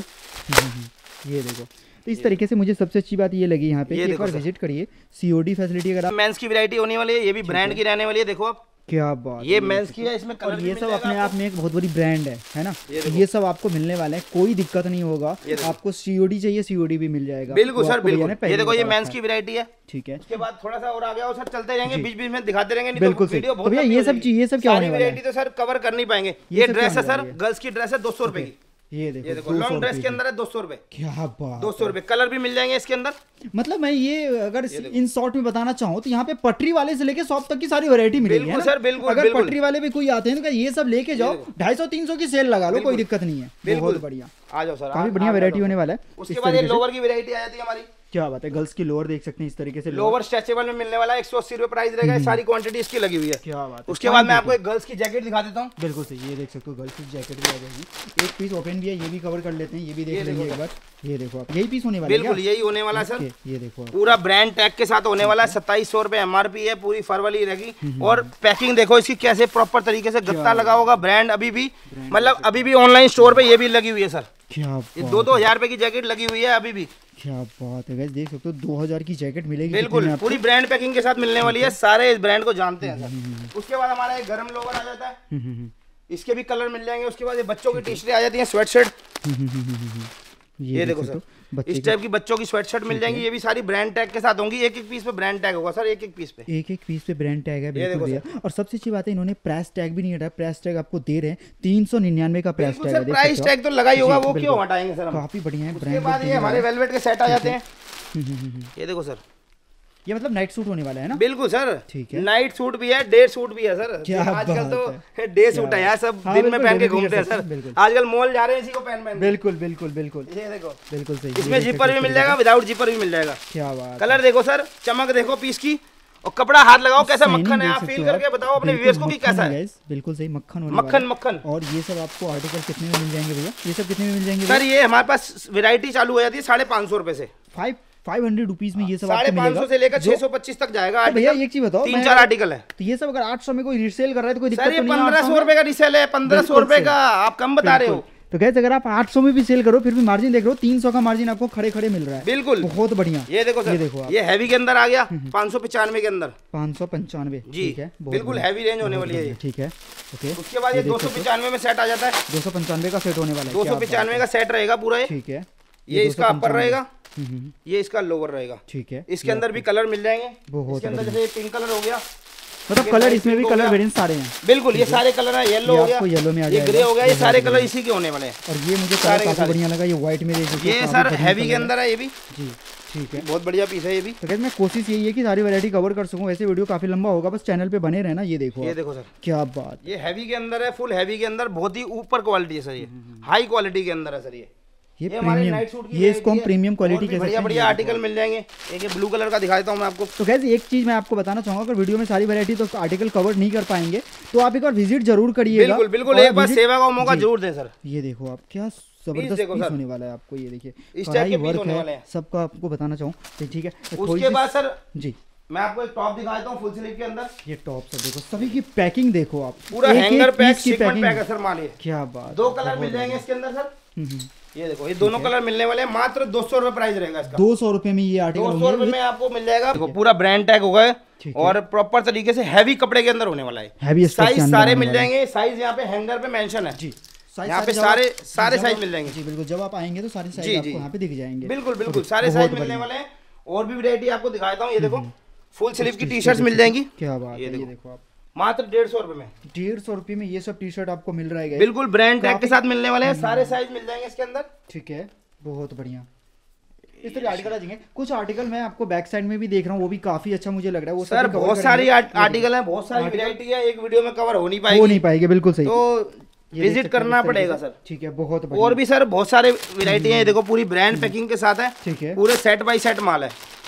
हो, ये देखो। तो इस तरीके से मुझे सबसे अच्छी बात ये लगी यहाँ पे, एक बार विजिट करिए, सीओडी फैसिलिटी। अगर आप मेंस की वैरायटी होने वाली है, ये भी ब्रांड की रहने वाली है। देखो आप, क्या बात, ये मेंस की है, इसमें कलर और ये सब अपने आप में एक बहुत बड़ी ब्रांड है, है ना। ये, ये सब आपको मिलने वाला है, कोई दिक्कत नहीं होगा। आपको सीओडी चाहिए, सीओडी भी मिल जाएगा। बिल्कुल सर, बिल्कुल। ये देखो, ये मेंस की वैरायटी है, ठीक है। उसके बाद थोड़ा सा और आ गया, सर चलते रहेंगे, बीच बीच में दिखाते रहेंगे। बिल्कुल वीडियो बहुत। भैया ये सब चीज, ये सब क्या होने वाला है? वैरायटी तो सर कवर कर नहीं पाएंगे। ये ड्रेस है सर, गर्ल्स की ड्रेस है, दो सौ रुपए की। ये देखो, ये देखो लॉन्ग ड्रेस के अंदर है, दो सौ रुपए। क्या बात, दो सौ रुपए। कलर भी मिल जाएंगे इसके अंदर। मतलब मैं ये अगर इन शॉर्ट में बताना चाहूँ तो यहाँ पे पटरी वाले से लेके शॉप तक की सारी वैरायटी मिलेगी। बिल्कुल सर, बिल्कुल। अगर पटरी वाले भी कोई आते हैं तो ये सब लेके जाओ, ढाई सौ तीन सौ की सेल लगा लो, कोई दिक्कत नहीं है। बहुत बढ़िया, आ जाओ सर, काफी बढ़िया वैरायटी होने वाला है। उसके बाद ये लोअर की वैरायटी आ जाती है हमारी। क्या बात है, गर्ल्स की लोअर देख सकते हैं इस तरीके से। लोअर स्ट्रेचेबल में मिलने वाला है, एक सौ अस्सी रुपए प्राइस रहेगा, सारी क्वांटिटी इसकी लगी हुई है। क्या बात है। उसके बाद मैं आपको एक गर्ल्स की जैकेट दिखा देता हूँ। बिल्कुल सही, ये देख सकते हो, गर्ल्स की जैकेट भी आ जाएगी। एक पीस ओपन भी है, ये भी कवर कर लेते हैं, ये भी देख लेंगे एक बार। ये देखो आप, यही पीस होने वाला है। बिल्कुल यही होने वाला है सर। ये देखो, पूरा ब्रांड टैग के साथ होने वाला है। सत्ताईस सौ रुपए एमआरपी है, पूरी फर वाली रहेगी। और पैकिंग देखो इसकी कैसे प्रॉपर तरीके से गत्ता लगा होगा। ब्रांड अभी भी, मतलब अभी भी ऑनलाइन स्टोर पे ये भी लगी हुई है सर। क्या ये दो दो हजार रुपए की जैकेट लगी हुई है अभी भी। क्या बात है गाइस, देख सकते हो दो हजार की जैकेट मिलेगी। बिल्कुल पूरी ब्रांड पैकिंग के साथ मिलने वाली है, सारे इस ब्रांड को जानते हैं सर। उसके बाद हमारा एक गरम लोवर आ जाता है, इसके भी कलर मिल जाएंगे। उसके बाद ये बच्चों की टी शर्टें आ जाती हैं, स्वेट शर्ट। ये देखो सर, इस टाइप की बच्चों की स्वेट शर्ट मिल जाएंगी। ये भी सारी ब्रांड टैग के साथ होंगी। एक एक पीस पे ब्रांड टैग होगा सर, एक एक पीस पे, एक एक पीस पे ब्रांड टैग है। बिल्कुल भैया। और सबसे अच्छी बात है, इन्होंने प्राइस टैग भी नहीं हटाया। प्राइस टैग आपको दे रहे हैं तीन सौ निन्यानवे का प्राइस टैग है। प्राइस टैग तो लगा ही होगा, वो क्यों हटाएंगे सर। काफी बढ़िया है। उसके बाद ये हमारे वेलवेट के सेट आ जाते हैं। ये देखो सर, ये मतलब नाइट सूट होने वाला है ना। बिल्कुल सर, ठीक है। नाइट सूट भी है, डे सूट भी है सर। आजकल तो डे सूट है यार, सब दिन में पहन के घूमते हैं सर। आजकल मॉल जा रहे हैं इसी को पहन पहन। बिल्कुल बिल्कुल बिल्कुल, ये देखो, बिल्कुल सही। इसमें जिपर भी मिल जाएगा, विदाउट जिपर भी मिल जाएगा। क्या बात। कलर देखो सर, चमक देखो पीस की, और कपड़ा हाथ लगाओ कैसा मक्खन है। आप फील करके बताओ अपने व्यूअर्स को कि कैसा है। बिल्कुल सही, मक्खन मक्खन मक्खन। और ये सब आपको आर्टिकल कितने में मिल जाएंगे भैया? ये सब कितने में मिल जाएंगे सर? ये हमारे पास वैरायटी चालू हो जाती है साढ़े पाँच सौ रुपए से। फाइव फाइव हंड्रेड रुपीज में ये सब साढ़े पाँच सौ से लेकर छह सौ पच्चीस तक जाएगा। तो भैया एक चीज बताओ, तीन चार आर्टिकल है, तो ये सब अगर आठ सौ में कोई रीसेल कर रहा है तो कोई दिक्कत तो नहीं है? पंद्रह सौ रुपए का रीसेल है, पंद्रह सौ रुपए का आप कम बता रहे हो। तो कहते अगर आप आठ सौ में भी सेल करो फिर भी मार्जिन देख रहे हो, तीन सौ का मार्जिन आपको खड़े खड़े मिल रहा है। बिल्कुल बहुत बढ़िया। ये देखो सर, ये देखो ये हैवी के अंदर आ गया, पाँच सौ पचानवे के अंदर, पाँच सौ पंचानवे जी है, बिल्कुल हैवी रेंज होने वाली है। ठीक है, ओके। उसके बाद ये दो सौ पचानवे में सेट आ जाता है। दो सौ पंचानवे का सेट होने वाला है, दो सौ पचानवे का सेट रहेगा पूरा। ठीक है, ये इसका अपर रहेगा, ये इसका लोअर रहेगा। ठीक है, इसके अंदर भी कलर मिल जाएंगे। इसके अंदर जैसे पिंक कलर हो गया, मतलब कलर इसमें भी कलर वेरिएंट सारे हैं। बिल्कुल ये सारे कलर है। येलो हो गया, येलो में आ जाएगा, ये ग्रे हो गया, ये सारे कलर इसी के होने वाले हैं। और ये मुझे कलर काफी बढ़िया लगा, ये व्हाइट में देखिए। ये सर हैवी के अंदर है ये भी जी। ठीक है, बहुत बढ़िया पीस है ये भी। तो मैं कोशिश यही है कि सारी वैरायटी कवर कर सकूं। वैसे वीडियो काफी लंबा होगा, बस चैनल पे बने रहना। ये देखो, ये देखो सर, क्या बात। ये हैवी के अंदर है, फुल हैवी के अंदर, बहुत ही ऊपर क्वालिटी है सर। ये हाई क्वालिटी के अंदर है सर। ये ये प्रीमियम, ये इसको हम प्रीमियम क्वालिटी के बढ़िया बढ़िया आर्टिकल मिल जाएंगे। एक ये ब्लू कलर का दिखा देता हूँ मैं आपको। तो कैसे एक चीज मैं आपको बताना चाहूंगा, अगर वीडियो में सारी वैरायटी तो आर्टिकल कवर नहीं कर पाएंगे तो आप एक बार विजिट जरूर करिएगा। बिल्कुल बिल्कुल, एक बार सेवा का मौका जरूर दें सर। ये देखो आप, क्या जबरदस्त पीस होने वाला है आपको। ये देखिए, इस टाइप के पीस होने वाले हैं, सबका आपको बताना चाहूँ। ठीक है, उसके बाद सर जी मैं आपको एक टॉप दिखा देता हूँ फुल स्लीव के अंदर। ये टॉप सर देखो, सभी की पैकिंग देखो आप, पूरा हैंगर पैक, सीक्वेंट पैक है सर माल। ये क्या बात। दो कलर मिल जाएंगे इसके अंदर सर। ये देखो, ये दोनों कलर मिलने वाले हैं, मात्र दो सौ रुपए प्राइस रहेगा इसका। दो सौ रुपए में ये आर्टिकल, दो सौ रुपए में आपको मिल जाएगा। देखो पूरा ब्रांड टैग होगा और प्रॉपर तरीके से हैवी कपड़े के अंदर होने वाला है। हैवी साइज सारे मिल जाएंगे। साइज यहाँ पे हैंगर पे मेंशन है जी, यहाँ पे सारे सारे साइज मिल जाएंगे जी। बिल्कुल, जब आप आएंगे तो सारे साइज आपको यहाँ पे दिख जाएंगे। बिल्कुल बिल्कुल, सारे साइज मिलने वाले हैं। और भी वैरायटी आपको दिखाता हूँ। ये देखो, फुल स्लीव की टी शर्ट मिल जाएंगी। क्या बात है, ये देखो आप, मात्र डेढ़ सौ रुपए में, डेढ़ सौ रुपए में ये सब टी शर्ट आपको मिल रहा है। बिल्कुल ब्रांड टैग के साथ मिलने वाले हैं, सारे साइज मिल जाएंगे इसके अंदर। ठीक है, बहुत बढ़िया। इस तरह आर्टिकल आ जाएंगे। कुछ आर्टिकल मैं आपको बैक साइड में भी देख रहा हूँ, वो भी काफी अच्छा मुझे लग रहा है। वो सर बहुत सारी आर्टिकल है, बहुत सारी वैरायटी है, एक वीडियो में कवर हो नहीं पाएगी, हो नहीं पाएगी। बिल्कुल सही, तो विजिट करना पड़ेगा सर। ठीक है, बहुत बढ़िया। और भी सर बहुत सारे वैरायटी है। देखो पूरी ब्रांड पैकिंग के साथ है। ठीक है, पूरे सेट बाय सेट माल है।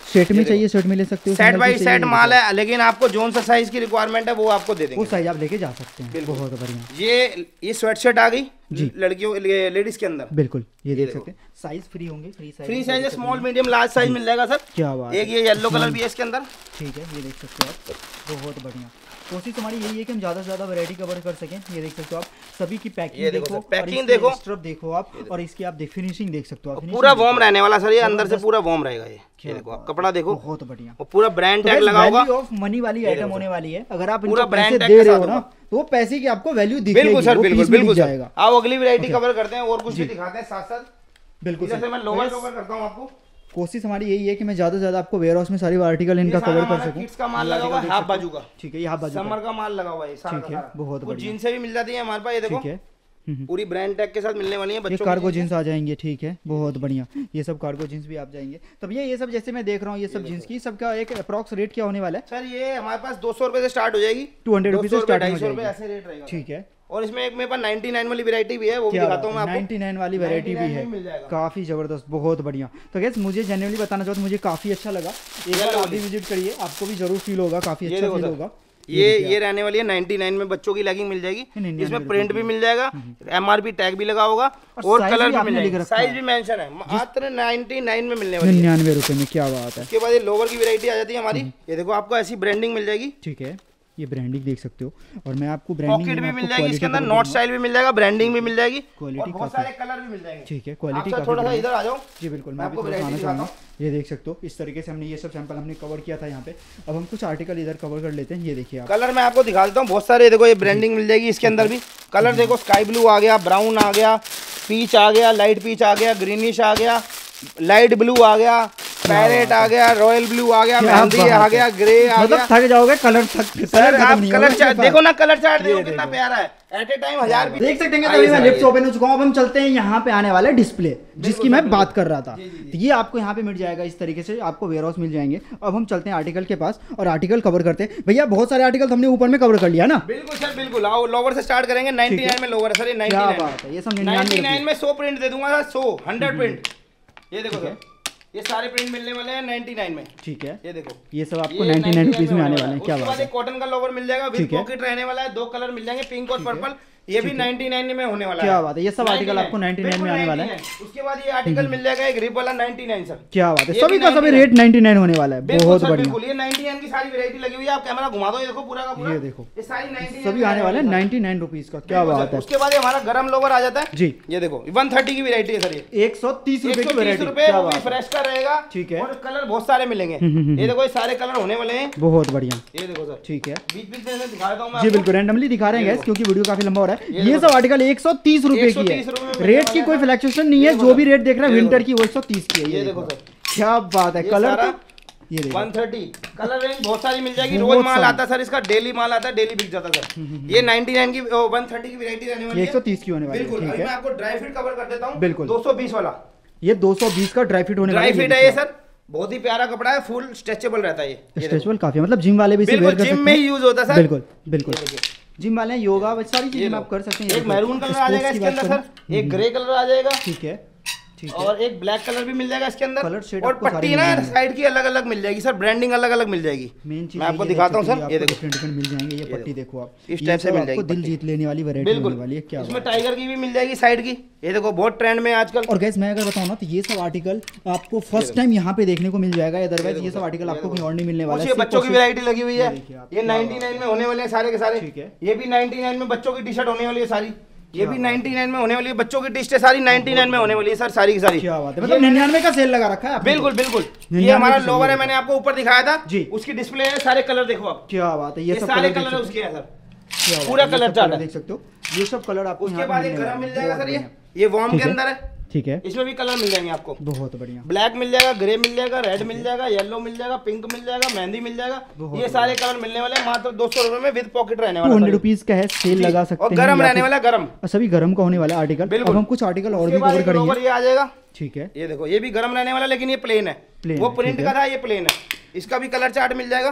सेट में चाहिए सेट में ले सकते हो, सेट बाई सेट माल है, लेकिन आपको जोन सा साइज की रिक्वायरमेंट है वो आपको दे देंगे, वो साइज आप लेके जा सकते हैं। बहुत बढ़िया। ये ये स्वेट शर्ट आ गई जी लड़कियों के लिए, लेडीज के अंदर। बिल्कुल, ये देख सकते हैं। साइज फ्री होंगे, फ्री साइज, फ्री साइज है, स्मॉल मीडियम लार्ज साइज मिल जाएगा सर। क्या बात। एक ये येलो कलर भी है इसके अंदर। ठीक है, ये देख सकते हो आप। बहुत बढ़िया। कोशिश हमारी यही है कि हम ज़्यादा से ज़्यादा वैरायटी कवर कर सकें। ये देख सकते हो आप, सभी की पैकिंग देखो, पैकिंग देखो, स्ट्रप देखो आप, और इसकी आप फिनिशिंग देख सकते हो आप। पूरा वॉर्म रहने वाला सर, ये अंदर से पूरा वॉर्म रहेगा। ये ये देखो आप, कपड़ा देखो, बहुत बढ़िया। और पूरा ब्रांड टैग लगा होगा। वैल्यू ऑफ मनी वाली आइटम होने वाली है। अगर आप पूरा ब्रांड टैग दे रहे हो ना, तो वो पैसे की आपको वैल्यू दिखेगी। बिल्कुल सर, बिल्कुल बिल्कुल जाएगा। आप अगली वैरायटी कवर करते हैं और कुछ भी दिखाते हैं साथ साथ। बिल्कुल, जैसे मैं लोवर कवर करता हूँ आपको। कोशिश हमारी यही है कि मैं ज्यादा से ज्यादा आपको वेयर हाउस में सारी आर्टिकल इनका कवर कर सकूं। किड्स का माल लगा हुआ है, हाफ बाजू का। ठीक है, ये हाफ बाजू समर का माल लगा हुआ है सारा। ठीक है, बहुत बढ़िया। जींस भी मिल जाती है हमारे पास, ये देखो। ठीक है, पूरी ब्रांड टैग के साथ मिलने वाली है बच्चों को। कार्गो जींस आ जाएंगे। ठीक है, बहुत बढ़िया। ये सब कार्गो जींस भी आप जाएंगे। तब ये ये सब जैसे मैं देख रहा हूँ, ये सब जींस की सबका एक अप्रॉक्स रेट क्या होने वाला है सर? ये हमारे पास दो सौ रुपए से स्टार्ट हो जाएगी, टू हंड्रेड रुपीज से स्टार्ट हो जाएगी, ऐसे रेट रहेगा। ठीक है, और इसमें एक मेरे पास निन्यानवे वाली वैरायटी भी है, वो भी दिखाता हूं मैं आपको। निन्यानवे वाली वैरायटी भी है, काफी जबरदस्त, बहुत बढ़िया। तो गैस मुझे जेन्युइनली बताना चाहता हूं, मुझे काफी अच्छा लगा। एक बार आप भी विजिट करिए, आपको भी जरूर फील होगा, काफी अच्छा फील होगा। ये ये रहने वाली है निन्यानवे में, बच्चों की लेगिंग मिल जाएगी। इसमें प्रिंट भी मिल जाएगा, एमआरपी टैग भी लगा होगा, और कलर भी मिल जाएगा। साइज भी मेंशन है, मात्र निन्यानवे में मिलने वाली है। निन्यानवे रुपए में, क्या बात है। उसके बाद ये लोवर की वैरायटी आ जाती है हमारी। ये देखो, आपको ऐसी ब्रांडिंग मिल जाएगी। ठीक है, ये ब्रांडिंग देख सकते हो, और मैं आपको ब्रांडिंग पॉकेट भी मिल जाएगी इसके अंदर, नॉट स्टाइल भी मिल जाएगा, ब्रांडिंग भी मिल जाएगी, क्वालिटी बहुत सारे कलर भी मिल जाएंगे। ठीक है, क्वालिटी काफी। थोड़ा सा इधर आ जाओ जी। बिल्कुल, मैं आपको दिखाना चाहूँगा। ये देख सकते हो, इस तरीके से हमने ये सब सैंपल हमने कवर किया था यहाँ पे। अब हम कुछ आर्टिकल इधर कवर कर लेते हैं। ये देखिए आप, कलर मैं आपको दिखा देता हूँ, बहुत सारे देखो, ये ब्रांडिंग मिल जाएगी इसके अंदर भी। कलर देखो, स्काई ब्लू आ गया, ब्राउन आ गया, पीच आ गया, लाइट पीच आ गया, ग्रीनिश आ गया, लाइट ब्लू आ गया, पैरेट आ गया, रॉयल ब्लू आ गया, मेहंदी आ गया, ग्रे आ मतलब गया। थक जाओगे कलर थक कलर आप कलर चार्ट देखो ना, कलर चार्ट देखो कितना प्यारा है। एट ए टाइम हजार भी देख सकते हैं। तो मैं लिफ्ट ओपन हो चुका हूं। अब हम चलते हैं यहाँ पे आने वाले डिस्प्ले, जिसकी मैं बात कर रहा था। तो ये आपको यहाँ पे मिल जाएगा, इस तरीके से आपको वेयर हाउस मिल जाएंगे। अब हम चलते हैं आर्टिकल के पास और आर्टिकल कवर करते हैं। भैया बहुत सारे आर्टिकल हमने ऊपर में कवर कर लिया ना। बिल्कुल सर, बिल्कुल। आओ लोवर से स्टार्ट करेंगे। निन्यानवे में लोवर है सर, ये निन्यानवे। ये सब निन्यानवे में सौ प्रिंट दे दूंगा सर, सौ हंड्रेड प्रिंट। ये देखो सर, ये सारे प्रिंट मिलने वाले हैं निन्यानवे में। ठीक है, ये देखो, ये सब आपको निन्यानवे रुपीस में आने वाले हैं। क्या बात है। कॉटन का लोवर मिल जाएगा, विद पॉकेट रहने वाला है, दो कलर मिल जाएंगे, पिंक और पर्पल। ये भी निन्यानवे में होने वाला है। क्या बात है। ये सब आर्टिकल आपको निन्यानवे में आने वाला है। उसके बाद ये आर्टिकल मिल जाएगा एक रिप वाला निन्यानवे सर। क्या बात है। सभी का सभी रेट निन्यानवे होने वाला है। बहुत बढ़िया। बिल्कुल, ये निन्यानवे की सारी वैरायती लगी हुई है। आप कैमरा घुमा दो, ये देखो पूरा का पूरा, ये देखो, ये सारी निन्यानवे सभी आने वाले हैं निन्यानवे रुपीस का। क्या बात है। उसके बाद हमारा गरम लोवर आ जाता है जी। ये देखो, एक सौ तीस की वैरायटी है सर, ये एक सौ तीस रुपए की वैरायटी। क्या बात है। फ्रेश का रहेगा। ठीक है, और कलर बहुत सारे मिलेंगे। ये देखो, ये सारे कलर होने वाले हैं। बहुत बढ़िया। ये देखो सर। ठीक है, बीच बीच में दिखा देता हूं मैं जी। बिल्कुल, रैंडमली दिखा रहे हैं क्योंकि वीडियो काफी लंबा हो रहा है। ये सब आर्टिकल एक सौ तीस रुपए की है। रेट की कोई फ्लक्चुएशन नहीं है, जो भी रेट देख रहे हैं विंटर की वो एक सौ तीस की है। ये देखो सर, क्या बात है। कलर तो ये देखो, एक सौ तीस कलर रेंज बहुत सारी मिल जाएगी। रोज माल आता है सर, इसका डेली माल आता है, डेली बिक जाता है सर। ये निन्यानवे की एक सौ तीस की वैरायटी रहने वाली है, एक सौ तीस की होने वाली है। बिल्कुल, मैं आपको ड्राई फिट कवर कर देता हूं। बिल्कुल, दो सौ बीस वाला। ये दो सौ बीस का ड्राई फिट होने वाला है। ड्राई फिट है ये सर, बहुत ही प्यारा कपड़ा है, फुल स्ट्रेचेबल रहता है। ये स्ट्रेचेबल काफी, मतलब जिम वाले भी इसे वेयर कर सकते हैं। जिम में ही यूज होता है सर। बिल्कुल बिल्कुल, जिम वाले योगा सारी चीजें आप कर सकते हैं। एक मैरून कलर आ जाएगा इसके अंदर सर, एक ग्रे कलर आ जाएगा। ठीक है, ठीक है, और एक ब्लैक कलर भी मिल जाएगा इसके अंदर। कलर शेड और पट्टी ना साइड की अलग अलग मिल जाएगी सर, ब्रांडिंग अलग अलग मिल जाएगी। मेन चीज मैं आपको दिखाता हूं सर, ये देखो डिफरेंट डिफरेंट मिल जाएंगे। ये पट्टी देखो आप, इस टाइप से मिल जाएगी, आपको दिल जीत लेने वाली वैरायटी होने वाली है। क्या इसमें टाइगर की भी मिल जाएगी साइड की। ये देखो, बहुत ट्रेंड में आजकल। और गैस मैं अगर बताऊं ना, तो ये सब आर्टिकल आपको फर्स्ट टाइम यहाँ पे देखने को मिल जाएगा। अदरवाइज ये सब आर्टिकल आपको कहीं और नहीं मिलने वाला है। बच्चों की वैरायटी लगी हुई है, ये निन्यानवे में होने वाले हैं सारे के सारे। ठीक है, ये भी निन्यानवे में बच्चों की टी शर्ट होने वाली है सारी। ये भी निन्यानवे में होने वाली है, बच्चों की टी शर्ट सारी निन्यानवे में होने वाली है सर, सारी की सारी। क्या बात है, मतलब निन्यानवे का सेल लगा रखा है। बिल्कुल बिल्कुल, ये हमारा लोवर है, मैंने आपको ऊपर दिखाया था जी, उसकी डिस्प्ले है, सारे कलर देखो आप। क्या बात है, ये सारे कलर है उसके है सर, पूरा कलर चार्ट देख सकते हो। ये सब कलर आपको उसके बाद एक गरम मिल जाएगा सर, ये ये वार्म के अंदर है। ठीक है, इसमें भी कलर मिल जाएंगे आपको। बहुत बढ़िया। ब्लैक मिल जाएगा, ग्रे मिल जाएगा, रेड मिल जाएगा, येलो मिल जाएगा, पिंक मिल जाएगा, मेहंदी मिल जाएगा। ये सारे कलर मिलने वाले हैं मात्र दो सौ रुपए में, विद पॉकेट रहने वाला। हंड्रेड रुपीज का है, सेल लगा सकते हैं। और गरम रहने वाला, गरम सभी गरम का होने वाला आर्टिकल। बिल्कुल, हम कुछ आर्टिकल और भी कवर करेंगे। ये आ जाएगा। ठीक है, ये देखो, ये भी गरम रहने वाला, लेकिन ये प्लेन है। वो प्रिंट का था, ये प्लेन है। इसका भी कलर चार्ट मिल जाएगा।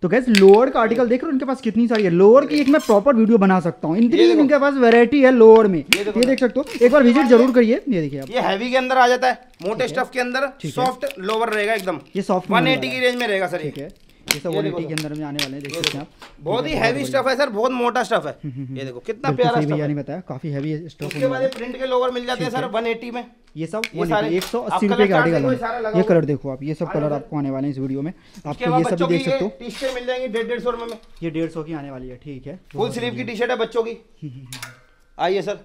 तो गैस लोअर का आर्टिकल देख रहे हो इनके पास कितनी सारी है। लोअर की एक मैं प्रॉपर वीडियो बना सकता हूँ, इतनी इनके पास वैरायटी है लोअर में, ये देख सकते हो। एक बार विजिट जरूर करिए। ये देखिए आप, ये हैवी के अंदर आ जाता है, मोटे स्टफ के अंदर सॉफ्ट लोअर रहेगा एकदम, ये सॉफ्ट वन एटी की रेंज में रहेगा सर। ठीक है, ये सब वन एटी के अंदर में आने वाले हैं, देख सकते हैं आप। बहुत ही हैवी स्टफ है सर, बहुत मोटा स्टफ है। ये देखो कितना प्यारा स्टफ है, नहीं बताया, काफी हैवी स्टफ। उसके बाद प्रिंट के लोअर मिल जाते हैं सर वन एटी में। ये सब एक सौ अस्सी रुपए के आर्टिकल है। ये कलर देखो आप, ये सब कलर आपको आने वाले हैं इस वीडियो में। आपको ये सब देख सकते हो, टी शर्ट मिल जाएंगी डेढ़ डेढ़ सौ रुपए में। ये डेढ़ सौ की आने वाली है। ठीक है, फुल स्लीव की टी शर्ट है बच्चों की। आइए सर।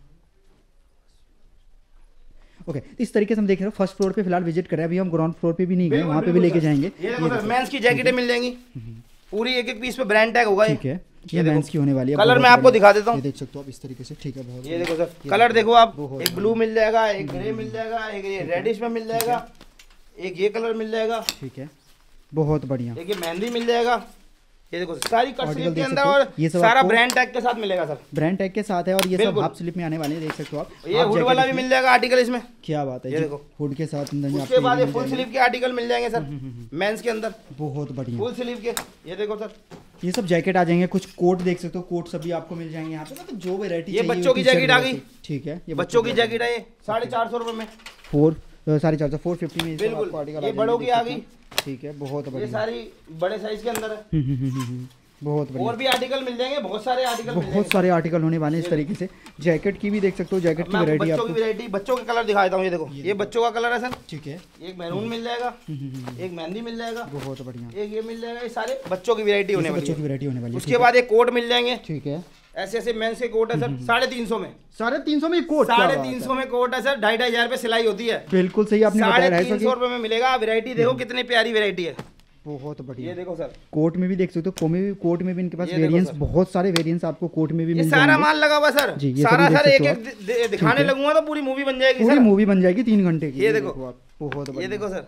ओके okay, इस तरीके से हम देख रहे हो फर्स्ट फ्लोर पे फिलहाल विजिट कर रहे हैं। अभी हम ग्राउंड फ्लोर पे भी नहीं गए, वहाँ पे भी लेके जाएंगे। ये देखो सर, मेंस की जैकेटें मिल जाएंगी पूरी, एक एक पीस पे ब्रांड टैग होगा। ठीक है, ये मेंस की होने वाली है। कलर मैं आपको दिखा देता हूँ, ये देख सकते हो आप इस तरीके से। ठीक है, बहुत ये देखो सर कलर देखो आप, एक ब्लू मिल जाएगा, एक ग्रे मिल जाएगा, एक ये रेडिश में मिल जाएगा, एक ये कलर मिल जाएगा। ठीक है, बहुत बढ़िया। एक ये मेहंदी मिल जाएगा। ये देखो सारी कट स्लीव के अंदर और ये सारा ब्रांड टैग के साथ मिलेगा सर, ब्रांड टैग के साथ है। और ये सब हाफ स्लिप में आने वाले हैं, देख सकते हो आप। ये हुड वाला भी मिल जाएगा आर्टिकल इसमें। क्या बात है, ये देखो हुड के साथ। उसके बाद ये फुल स्लीव के आर्टिकल मिल जाएंगे सर मेंस के अंदर, बहुत बढ़िया फुल स्लीव के। ये देखो सर, ये सब जैकेट आ जाएंगे, कुछ कोट देख सकते हो, कोट सभी आपको मिल जाएंगे यहाँ पे। मतलब जो वैरायटी ये बच्चों की जैकेट आ गई। ठीक है, ये बच्चों की जैकेट है, ये साढ़े चार सौ रुपए में, फोर साढ़े चार सौ फोर फिफ्टी में बिल्कुल। ये बड़ों की आ गई। ठीक है, बहुत बढ़िया। ये सारी बड़े साइज के अंदर है, बहुत बढ़िया। और भी आर्टिकल मिल जाएंगे, बहुत सारे आर्टिकल बहुत सारे आर्टिकल होने वाले हैं इस तरीके से। जैकेट की भी देख सकते हो, जैकेट की वैरायटी बच्चों की वैरायटी, बच्चों के कलर दिखा देता हूँ। ये देखो, ये बच्चों का कलर है सर। ठीक है, एक मैरून मिल जाएगा, एक मेहंदी मिल जाएगा, बहुत बढ़िया। एक ये मिल जाएगा। ये सारे बच्चों की वैरायटी होने वाली है, बच्चों की वैरायटी होने वाली है। उसके बाद एक कोट मिल जाएंगे। ठीक है, ऐसे ऐसे मेंस के कोट है सर, साढ़े तीन सौ में। साढ़े तीन सौ में कोट, साढ़े तीन सौ में कोट है सर, ढाई ढाई हजार पे सिलाई होती है। बिल्कुल सही आपने बताया, साढ़े तीन सौ रुपए में मिलेगा। वैरायटी देखो कितनी प्यारी वैरायटी है, बहुत बढ़िया। ये देखो सर, कोट में भी देख सकते हो, कोट में भी कोट में भी इनके पास वेरिएंट्स, बहुत सारे वेरिएंट्स आपको कोट में भी मिल जाएंगे। सारा माल लगा हुआ सर, सारा सर एक एक दिखाने लगूंगा तो पूरी मूवी बन जाएगी, पूरी मूवी बन जाएगी तीन घंटे की। ये देखो आप, बहुत बढ़िया। ये देखो सर,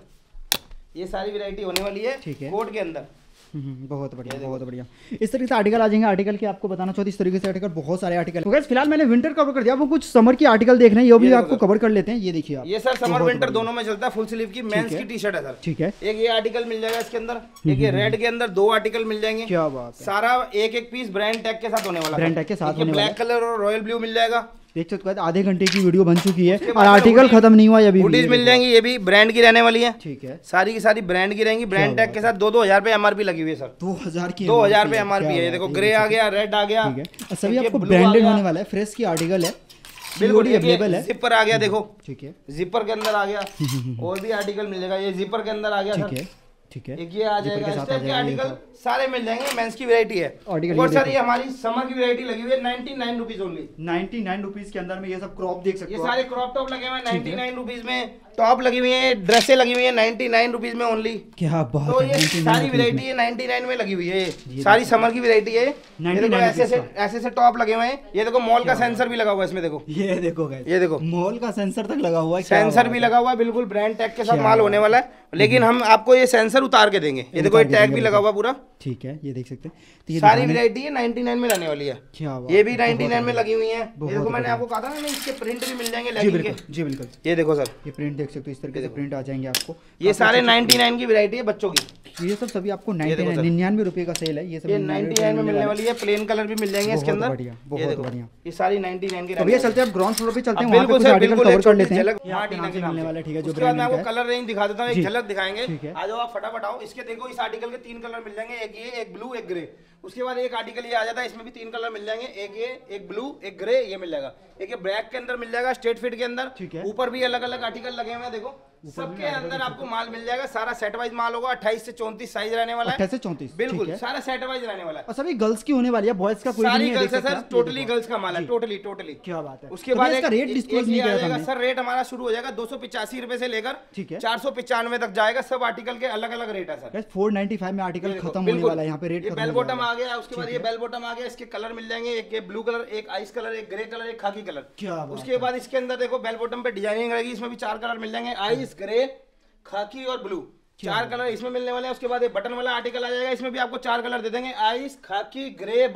ये सारी वैरायटी होने वाली है। ठीक है, कोट के अंदर बहुत बढ़िया, बहुत बढ़िया। इस तरीके से आर्टिकल आ जाएंगे। आर्टिकल के आपको बताना चाहते इस तरीके से आर्टिकल, बहुत सारे आर्टिकल। तो गाइस फिलहाल मैंने विंटर कवर कर दिया, वो कुछ समर की आर्टिकल देखना है, ये भी आपको कवर कर लेते हैं। ये देखिए आप, ये सर समर विंटर दोनों में चलता है। फुल स्लीव की मेंस की टी शर्ट है सर। ठीक है, एक ये आर्टिकल मिल जाएगा इसके अंदर, एक ये रेड के अंदर दो आर्टिकल मिल जाएंगे। क्या बात है, सारा एक एक पीस ब्रांड टैग के साथ होने वाला है। ब्रांड टैग के साथ होने वाला है। ब्लैक कलर और रॉयल ब्लू मिल जाएगा। देख सकते हो आधे घंटे की वीडियो बन चुकी है और आर्टिकल खत्म नहीं हुआ अभी। हुडीज मिल जाएंगी, ये भी ब्रांड की रहने वाली है। ठीक है, सारी की सारी ब्रांड की रहेंगी, ब्रांड टैग के साथ। दो दो हजार पे एमआरपी लगी हुई है सर, दो हजार की दो हजार पे एमआरपी है। देखो ग्रे आ गया, रेड आ गया, सभी आपको ब्रांडेड होने वाला है। फ्रेश की आर्टिकल है, बिल्कुल अवेलेबल है। जिपर आ गया देखो, ठीक है, जिपर के अंदर आ गया। और भी आर्टिकल मिल जाएगा, ये जिपर के अंदर आ गया। ठीक है, ठीक है, एक ये आ जाएगा, इस टाइप के आर्टिकल सारे मिल जाएंगे। मेंस की वैरायटी है। और सर ये हमारी समर की वैरायटी लगी हुई है ninety nine rupees only. Ninety nine rupees के अंदर में ये सब क्रॉप देख सकते हो। ये सारे क्रॉप टॉप लगे हुए हैं नाइनटी नाइन रुपीज में, टॉप लगी हुई है, ड्रेसें लगी हुई है नाइनटी नाइन रुपीज में ओनली। क्या बात तो ये सारी वैरायटी है नाइनटी नाइन में लगी हुई है, सारी समर की वैरायटी है। ऐसे ऐसे ऐसे ऐसे टॉप लगे हुए हैं। ये देखो मॉल का सेंसर भी लगा हुआ है इसमें, देखो ये देखो गाइस, ये देखो मॉल का सेंसर तक लगा हुआ है। सेंसर भी लगा हुआ है, बिल्कुल ब्रांड टैग के साथ माल होने वाला है। लेकिन हम आपको ये सेंसर उतार के देंगे। ये देखो ये टैग भी लगा हुआ पूरा। ठीक है, ये देख सकते हैं। तो ये सारी वैरायटी है नाइनटी नाइन में रहने वाली है। क्या ये भी नाइनटी नाइन में लगी हुई है। ये देखो मैंने आपको कहा था ना, इसके प्रिंट भी मिल जाएंगे लेगिंग के। जी बिल्कुल, ये देखो सर, ये प्रिंट देख सकते हो, इस तरीके से प्रिंट आ जाएंगे आपको। ये सारे नाइनटी नाइन की वैरायटी है बच्चों की। ये सब सभी आपको निन्यानवे रुपए का सेल है। ये सब ये नाइनटी नाइन में मिलने वाली है। प्लेन कलर भी मिल जाएंगे इसके अंदर। बढ़िया, बहुत बढ़िया। ये सारी नाइनटी नाइन की। भैया चलते हैं ग्राउंड फ्लोर पे, चलते हैं वहां पे कुछ आर्टिकल कवर कर लेते हैं। मिलने वाला, ठीक है। जो ब्रांड मैं आपको कलर रेंज दिखा देता हूं, एक झलक दिखाएंगे। ठीक है, आ जाओ आप फटाफट आओ। इसके देखो इस आर्टिकल के तीन कलर मिल जाएंगे, एक ये, एक ब्लू, एक ग्रे। उसके बाद एक आर्टिकल ये आ जाता है, इसमें भी तीन कलर मिल जाएंगे, एक ये, एक ब्लू, एक ग्रे, ये मिल जाएगा। एक ये ब्लैक के अंदर मिल जाएगा, स्ट्रेट फिट के अंदर। ठीक है, ऊपर भी अलग अलग आर्टिकल लगे हुए हैं, देखो सबके अंदर आपको माल मिल जाएगा। सारा सेट वाइज माल होगा। अट्ठाईस से चौंतीस साइज रहने वाला है। अट्ठाईस से चौंतीस, बिल्कुल सारा सेट वाइज रहने वाला है। और सभी गर्ल्स की होने वाली है, बॉयज का कोई सारी गर्ल्स है सर, टोटली गर्ल्स का माल है, टोटली टोटली। क्या बात है। उसके बाद इसका रेट डिस्क्लोज नहीं किया था सर। रेट हमारा शुरू हो जाएगा दो सौ पिचासी रुपए से लेकर, ठीक है, चार सौ पिचानवे तक जाएगा। सब आर्टिकल के अलग अलग रेट है सर। फोर नाइनटी फाइव में आर्टिकल खत्म होने वाला है यहाँ पे। रेट बेल बॉटम आ गया, उसके बाद ये बेल बॉटम आ गया। इसके कलर मिल जाएंगे, एक ये ब्लू कलर, एक आइस कलर, एक ग्रे कलर, एक खाकी कलर। क्या उसके बाद इसके अंदर देखो बेल बॉटम पे डिजाइनिंग रहेगी। इसमें भी चार कलर मिल जाएंगे, आइस, ग्रे, खाकी और ब्लू। चार कलर इसमें मिलने वाले हैं। उसके बाद ये बटन वाला आर्टिकल आ जाएगा, इसमें भी आपको चार कलर दे देंगे, आइस, खाकी, ग्रे, ब्लू।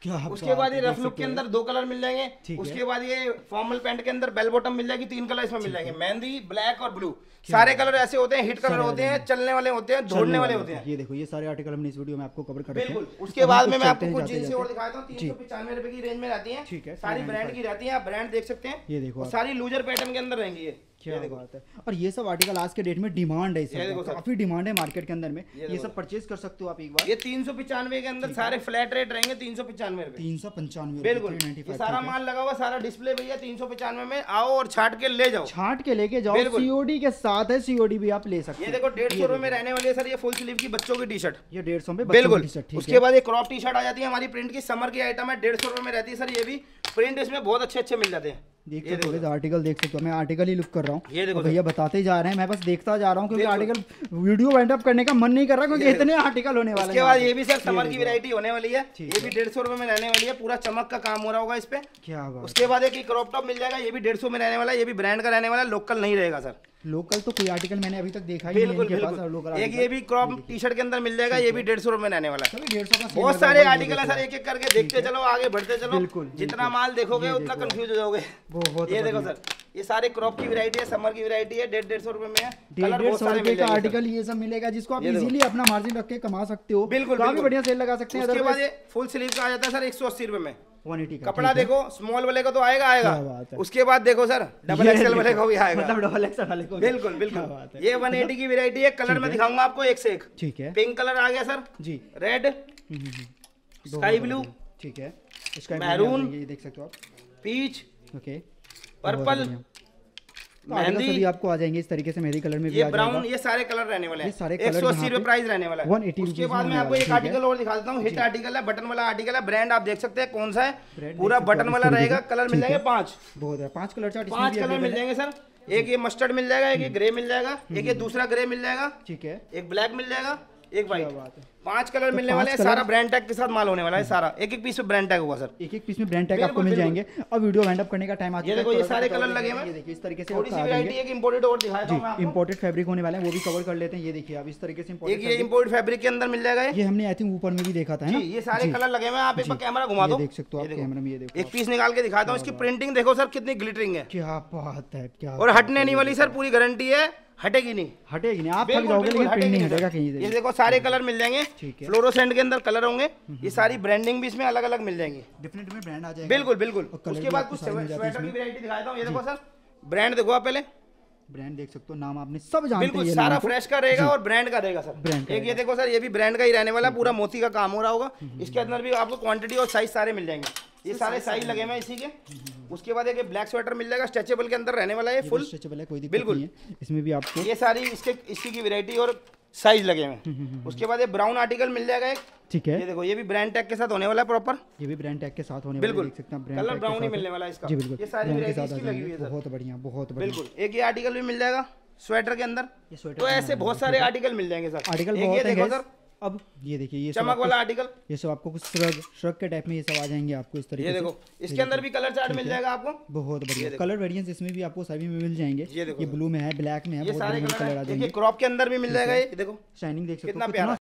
क्या उसके बाद ये रफ लुक के अंदर दो कलर मिल जाएंगे। उसके बाद ये फॉर्मल पैंट के अंदर बेल बॉटम मिल जाएगी, तीन कलर इसमें मिल जाएंगे, मेहंदी, ब्लैक और ब्लू। सारे कलर ऐसे होते हैं, हिट कलर होते हैं, चलने वाले होते हैं, दौड़ने वाले होते हैं। ये देखो ये सारे आर्टिकल हमने इस वीडियो में आपको कवर कर रखे हैं। बिल्कुल। उसके बाद में मैं आपको कुछ जींस और दिखाता हूँ, तीन सौ पचानवे रुपए की रेंज में रहती है। ठीक है, सारी ब्रांड की रहती है, आप ब्रांड देख सकते हैं। ये देखो सारी लूजर पैटर्न के अंदर रहेंगी ये। क्या बात है। और ये सब आर्टिकल आज के डेट में डिमांड है, इसका काफी डिमांड है मार्केट के अंदर में। ये सब परचेज कर सकते हो आप एक बार। ये तीन सौ पचानवे के अंदर सारे फ्लैट रेट रहेंगे, तीन सौ पचानवे रुपए। तीन सौ पंचानवे बिल्कुल। ये सारा माल लगा हुआ, सारा डिस्प्ले भैया तीन सौ पचानवे में। आओ और छाट के ले जाओ, छाट के लेके जाओ। सीओडी के साथ है, सीओडी भी आप ले सकते हैं। ये देखो डेढ़ सौ रुपए में रहने वाली है सर ये फुल स्लीव की बच्चों की टी शर्ट। ये डेढ़ सौ में बिल्कुल। उसके बाद ये क्रॉप टी शर्ट आ जाती है हमारी प्रिंट की, समर की आइटम है, डेढ़ सौ रुपए में रहती है सर। ये भी प्रिंट इसमें बहुत अच्छे अच्छे मिल जाते हैं। देख सकते हो आर्टिकल, देख सकते हो मैं आर्टिकल ही लुक कर रहा हूँ। ये देखो भैया बताते ही जा रहे हैं, मैं बस देखता जा रहा हूँ क्योंकि आर्टिकल वीडियो वाइंड अप करने का मन नहीं कर रहा क्योंकि इतने आर्टिकल होने वाले हैं। उसके बाद ये भी सर समर की वैरायटी होने वाली है, ये भी डेढ़ सौ रुपए में रहने वाली है, पूरा चमक का काम हो रहा होगा इस पे। क्या बात। उसके बाद एक क्रॉप टॉप मिल जाएगा, ये भी डेढ़ सौ में रहने वाला है, ये भी ब्रांड का रहने वाला है, लोकल नहीं रहेगा सर। लोकल तो कोई आर्टिकल मैंने अभी तक देखा ही नहीं है इनके पास लोकल। एक ये भी क्रॉप टी शर्ट के अंदर मिल जाएगा, ये भी डेढ़ सौ रुपए में रहने वाला है। डेढ़ सौ का बहुत सारे आर्टिकल है सर, एक एक करके देखते चलो, आगे बढ़ते चलो। जितना माल देखोगे उतना कंफ्यूज हो जाओगे। ये देखो सर, ये सारे क्रॉप की वैरायटी है, समर की वैरायटी है, डेढ़ डेढ़ सौ रुपए में है। कलर बहुत सारे मिलेंगे, आर्टिकल ये सब मिलेगा जिसको आप इजीली अपना मार्जिन रख के कमा सकते हो। बिल्कुल, काफी बढ़िया सेल लगा सकते हैं। उसके बाद ये फुल स्लीव का आ जाता है सर एक सौ अस्सी रुपए में। एक सौ अस्सी का कपड़ा देखो, स्मॉल वाले को तो आएगा आएगा, उसके बाद देखो सर डबल एक्सएल वाले को भी आएगा। मतलब डबल एक्सएल वाले को बिल्कुल बिल्कुल। ये एक सौ अस्सी की वैरायटी है, कलर में दिखाऊंगा आपको एक से एक। ठीक है। पिंक कलर आ गया सर जी, रेड, स्काई ब्लू, ठीक है, स्काई मैरून, ये देख सकते हो आप, पीच, ओके, पर्पल, मेहंदी सभी आपको आ जाएंगे इस तरीके से। मेहंदी कलर में भी ये आ ब्राउन, ये सारे कलर रहने वाले हैं। ये सारे एक सौ अस्सी रुपए प्राइस रहने वाला है। उसके बाद मैं आपको एक आर्टिकल और दिखा देता हूँ, हिट आर्टिकल है, बटन वाला आर्टिकल है, ब्रांड आप देख सकते हैं कौन सा है, पूरा बटन वाला रहेगा। कलर मिल जाएंगे पांच, बहुत है, पांच कलर चार्ट, पांच कलर मिल जाएंगे सर। एक ये मस्टर्ड मिल जाएगा, एक ये ग्रे मिल जाएगा, एक ये दूसरा ग्रे मिल जाएगा, ठीक है, एक ब्लैक मिल जाएगा, एक व्हाइट। पांच कलर मिलने वाले हैं, सारा ब्रांड टैग के साथ माल होने वाला है सारा। एक एक पीस में ब्रांड टैग होगा सर, एक एक पीस में ब्रांड टैग आपको मिल जाएंगे। और वीडियो वाइंड अप करने का टाइम आ चुका है। ये देखो ये सारे कलर लगे हैं, ये देखिए इस तरीके से थोड़ी सी वैरायटी एक इंपोर्टेड और दिखाया था मैं आपको। इंपोर्टेड फैब्रिक होने वाले हैं, वो भी कवर कर लेते हैं। ये देखिए आप इस तरीके से एक ये इंपोर्टेड फैब्रिक के अंदर मिल जाएगा। ये हमने आई थिंक ऊपर में भी देखा था है ना, ये सारे कलर लगे हुए हैं। आप एक बार कैमरा घुमा दो, देख सकते हो आप कैमरा में। ये देखो एक पीस निकाल के दिखाता हूँ, इसकी प्रिंटिंग देखो सर कितनी ग्लिटरिंग है। क्या बात है, क्या और हटने नहीं वाली सर, पूरी गारंटी है, हटेगी नहीं, हटेगी नहीं, आप थक जाओगे लेकिन प्रिंट नहीं हटेगा कहीं से। ये देखो सारे कलर मिल जाएंगे, फ्लोरोसेंट के अंदर कलर होंगे, ये सारी ब्रांडिंग भी इसमें अलग अलग मिल जाएंगी, डिफरेंट डिफरेंट ब्रांड आ जाएगा। बिल्कुल बिल्कुल। उसके बाद कुछ स्वेटर की वैरायटी दिखाता हूँ। ये देखो सर, ब्रांड देखो आप पहले, ब्रांड देख सकते हो, नाम आपने सब जानते हैं। बिल्कुल सारा फ्रेश का रहेगा और ब्रांड का रहेगा सर। एक ये देखो सर, ये भी ब्रांड का ही रहने वाला, पूरा मोती का काम हो रहा होगा। इसके अंदर भी आपको क्वांटिटी और साइज सारे मिल जाएंगे, ये सारे साइज लगे हुए हैं इसी के। उसके बाद एक ब्लैक स्वेटर मिल जाएगा, स्ट्रेचेबल के अंदर रहने वाला है, फुल स्ट्रेचेबल है, कोई दिक्कत बिल्कुल नहीं है। इसमें भी आपको ये सारी इसके इसकी की वैरायटी और साइज लगे हुए हैं। उसके बाद ये ब्राउन आर्टिकल मिल जाएगा एक, ठीक है, ये देखो ये भी ब्रांड टैग के साथ होने वाला है प्रॉपर। ये भी ब्रांड टैग के साथ होने वाला है, देख सकते हैं ब्रांड कलर ब्राउन ही मिलने वाला है इसका। जी बिल्कुल, ये सारी वैरायटी इसकी लगी हुई है, बहुत बढ़िया, बहुत बढ़िया। बिल्कुल। एक ये आर्टिकल भी मिल जाएगा स्वेटर के अंदर, तो ऐसे बहुत सारे आर्टिकल मिल जाएंगे सर। आर्टिकल बहुत है सर। अब ये देखिए ये चमक वाला आर्टिकल, ये सब आपको कुछ श्रग श्रग के टाइप में ये सब आ जाएंगे आपको इस तरीके से। ये देखो इसके अंदर भी कलर चार्ट मिल जाएगा आपको, बहुत बढ़िया कलर वेरिएंट्स इसमें भी आपको सभी में मिल जाएंगे। ये ब्लू में है, ब्लैक में है, ये सारे कलर आ जाएंगे। क्रॉप के अंदर भी मिल जाएगा, ये देखो शाइनिंग देख सकते हो कितना प्यारा।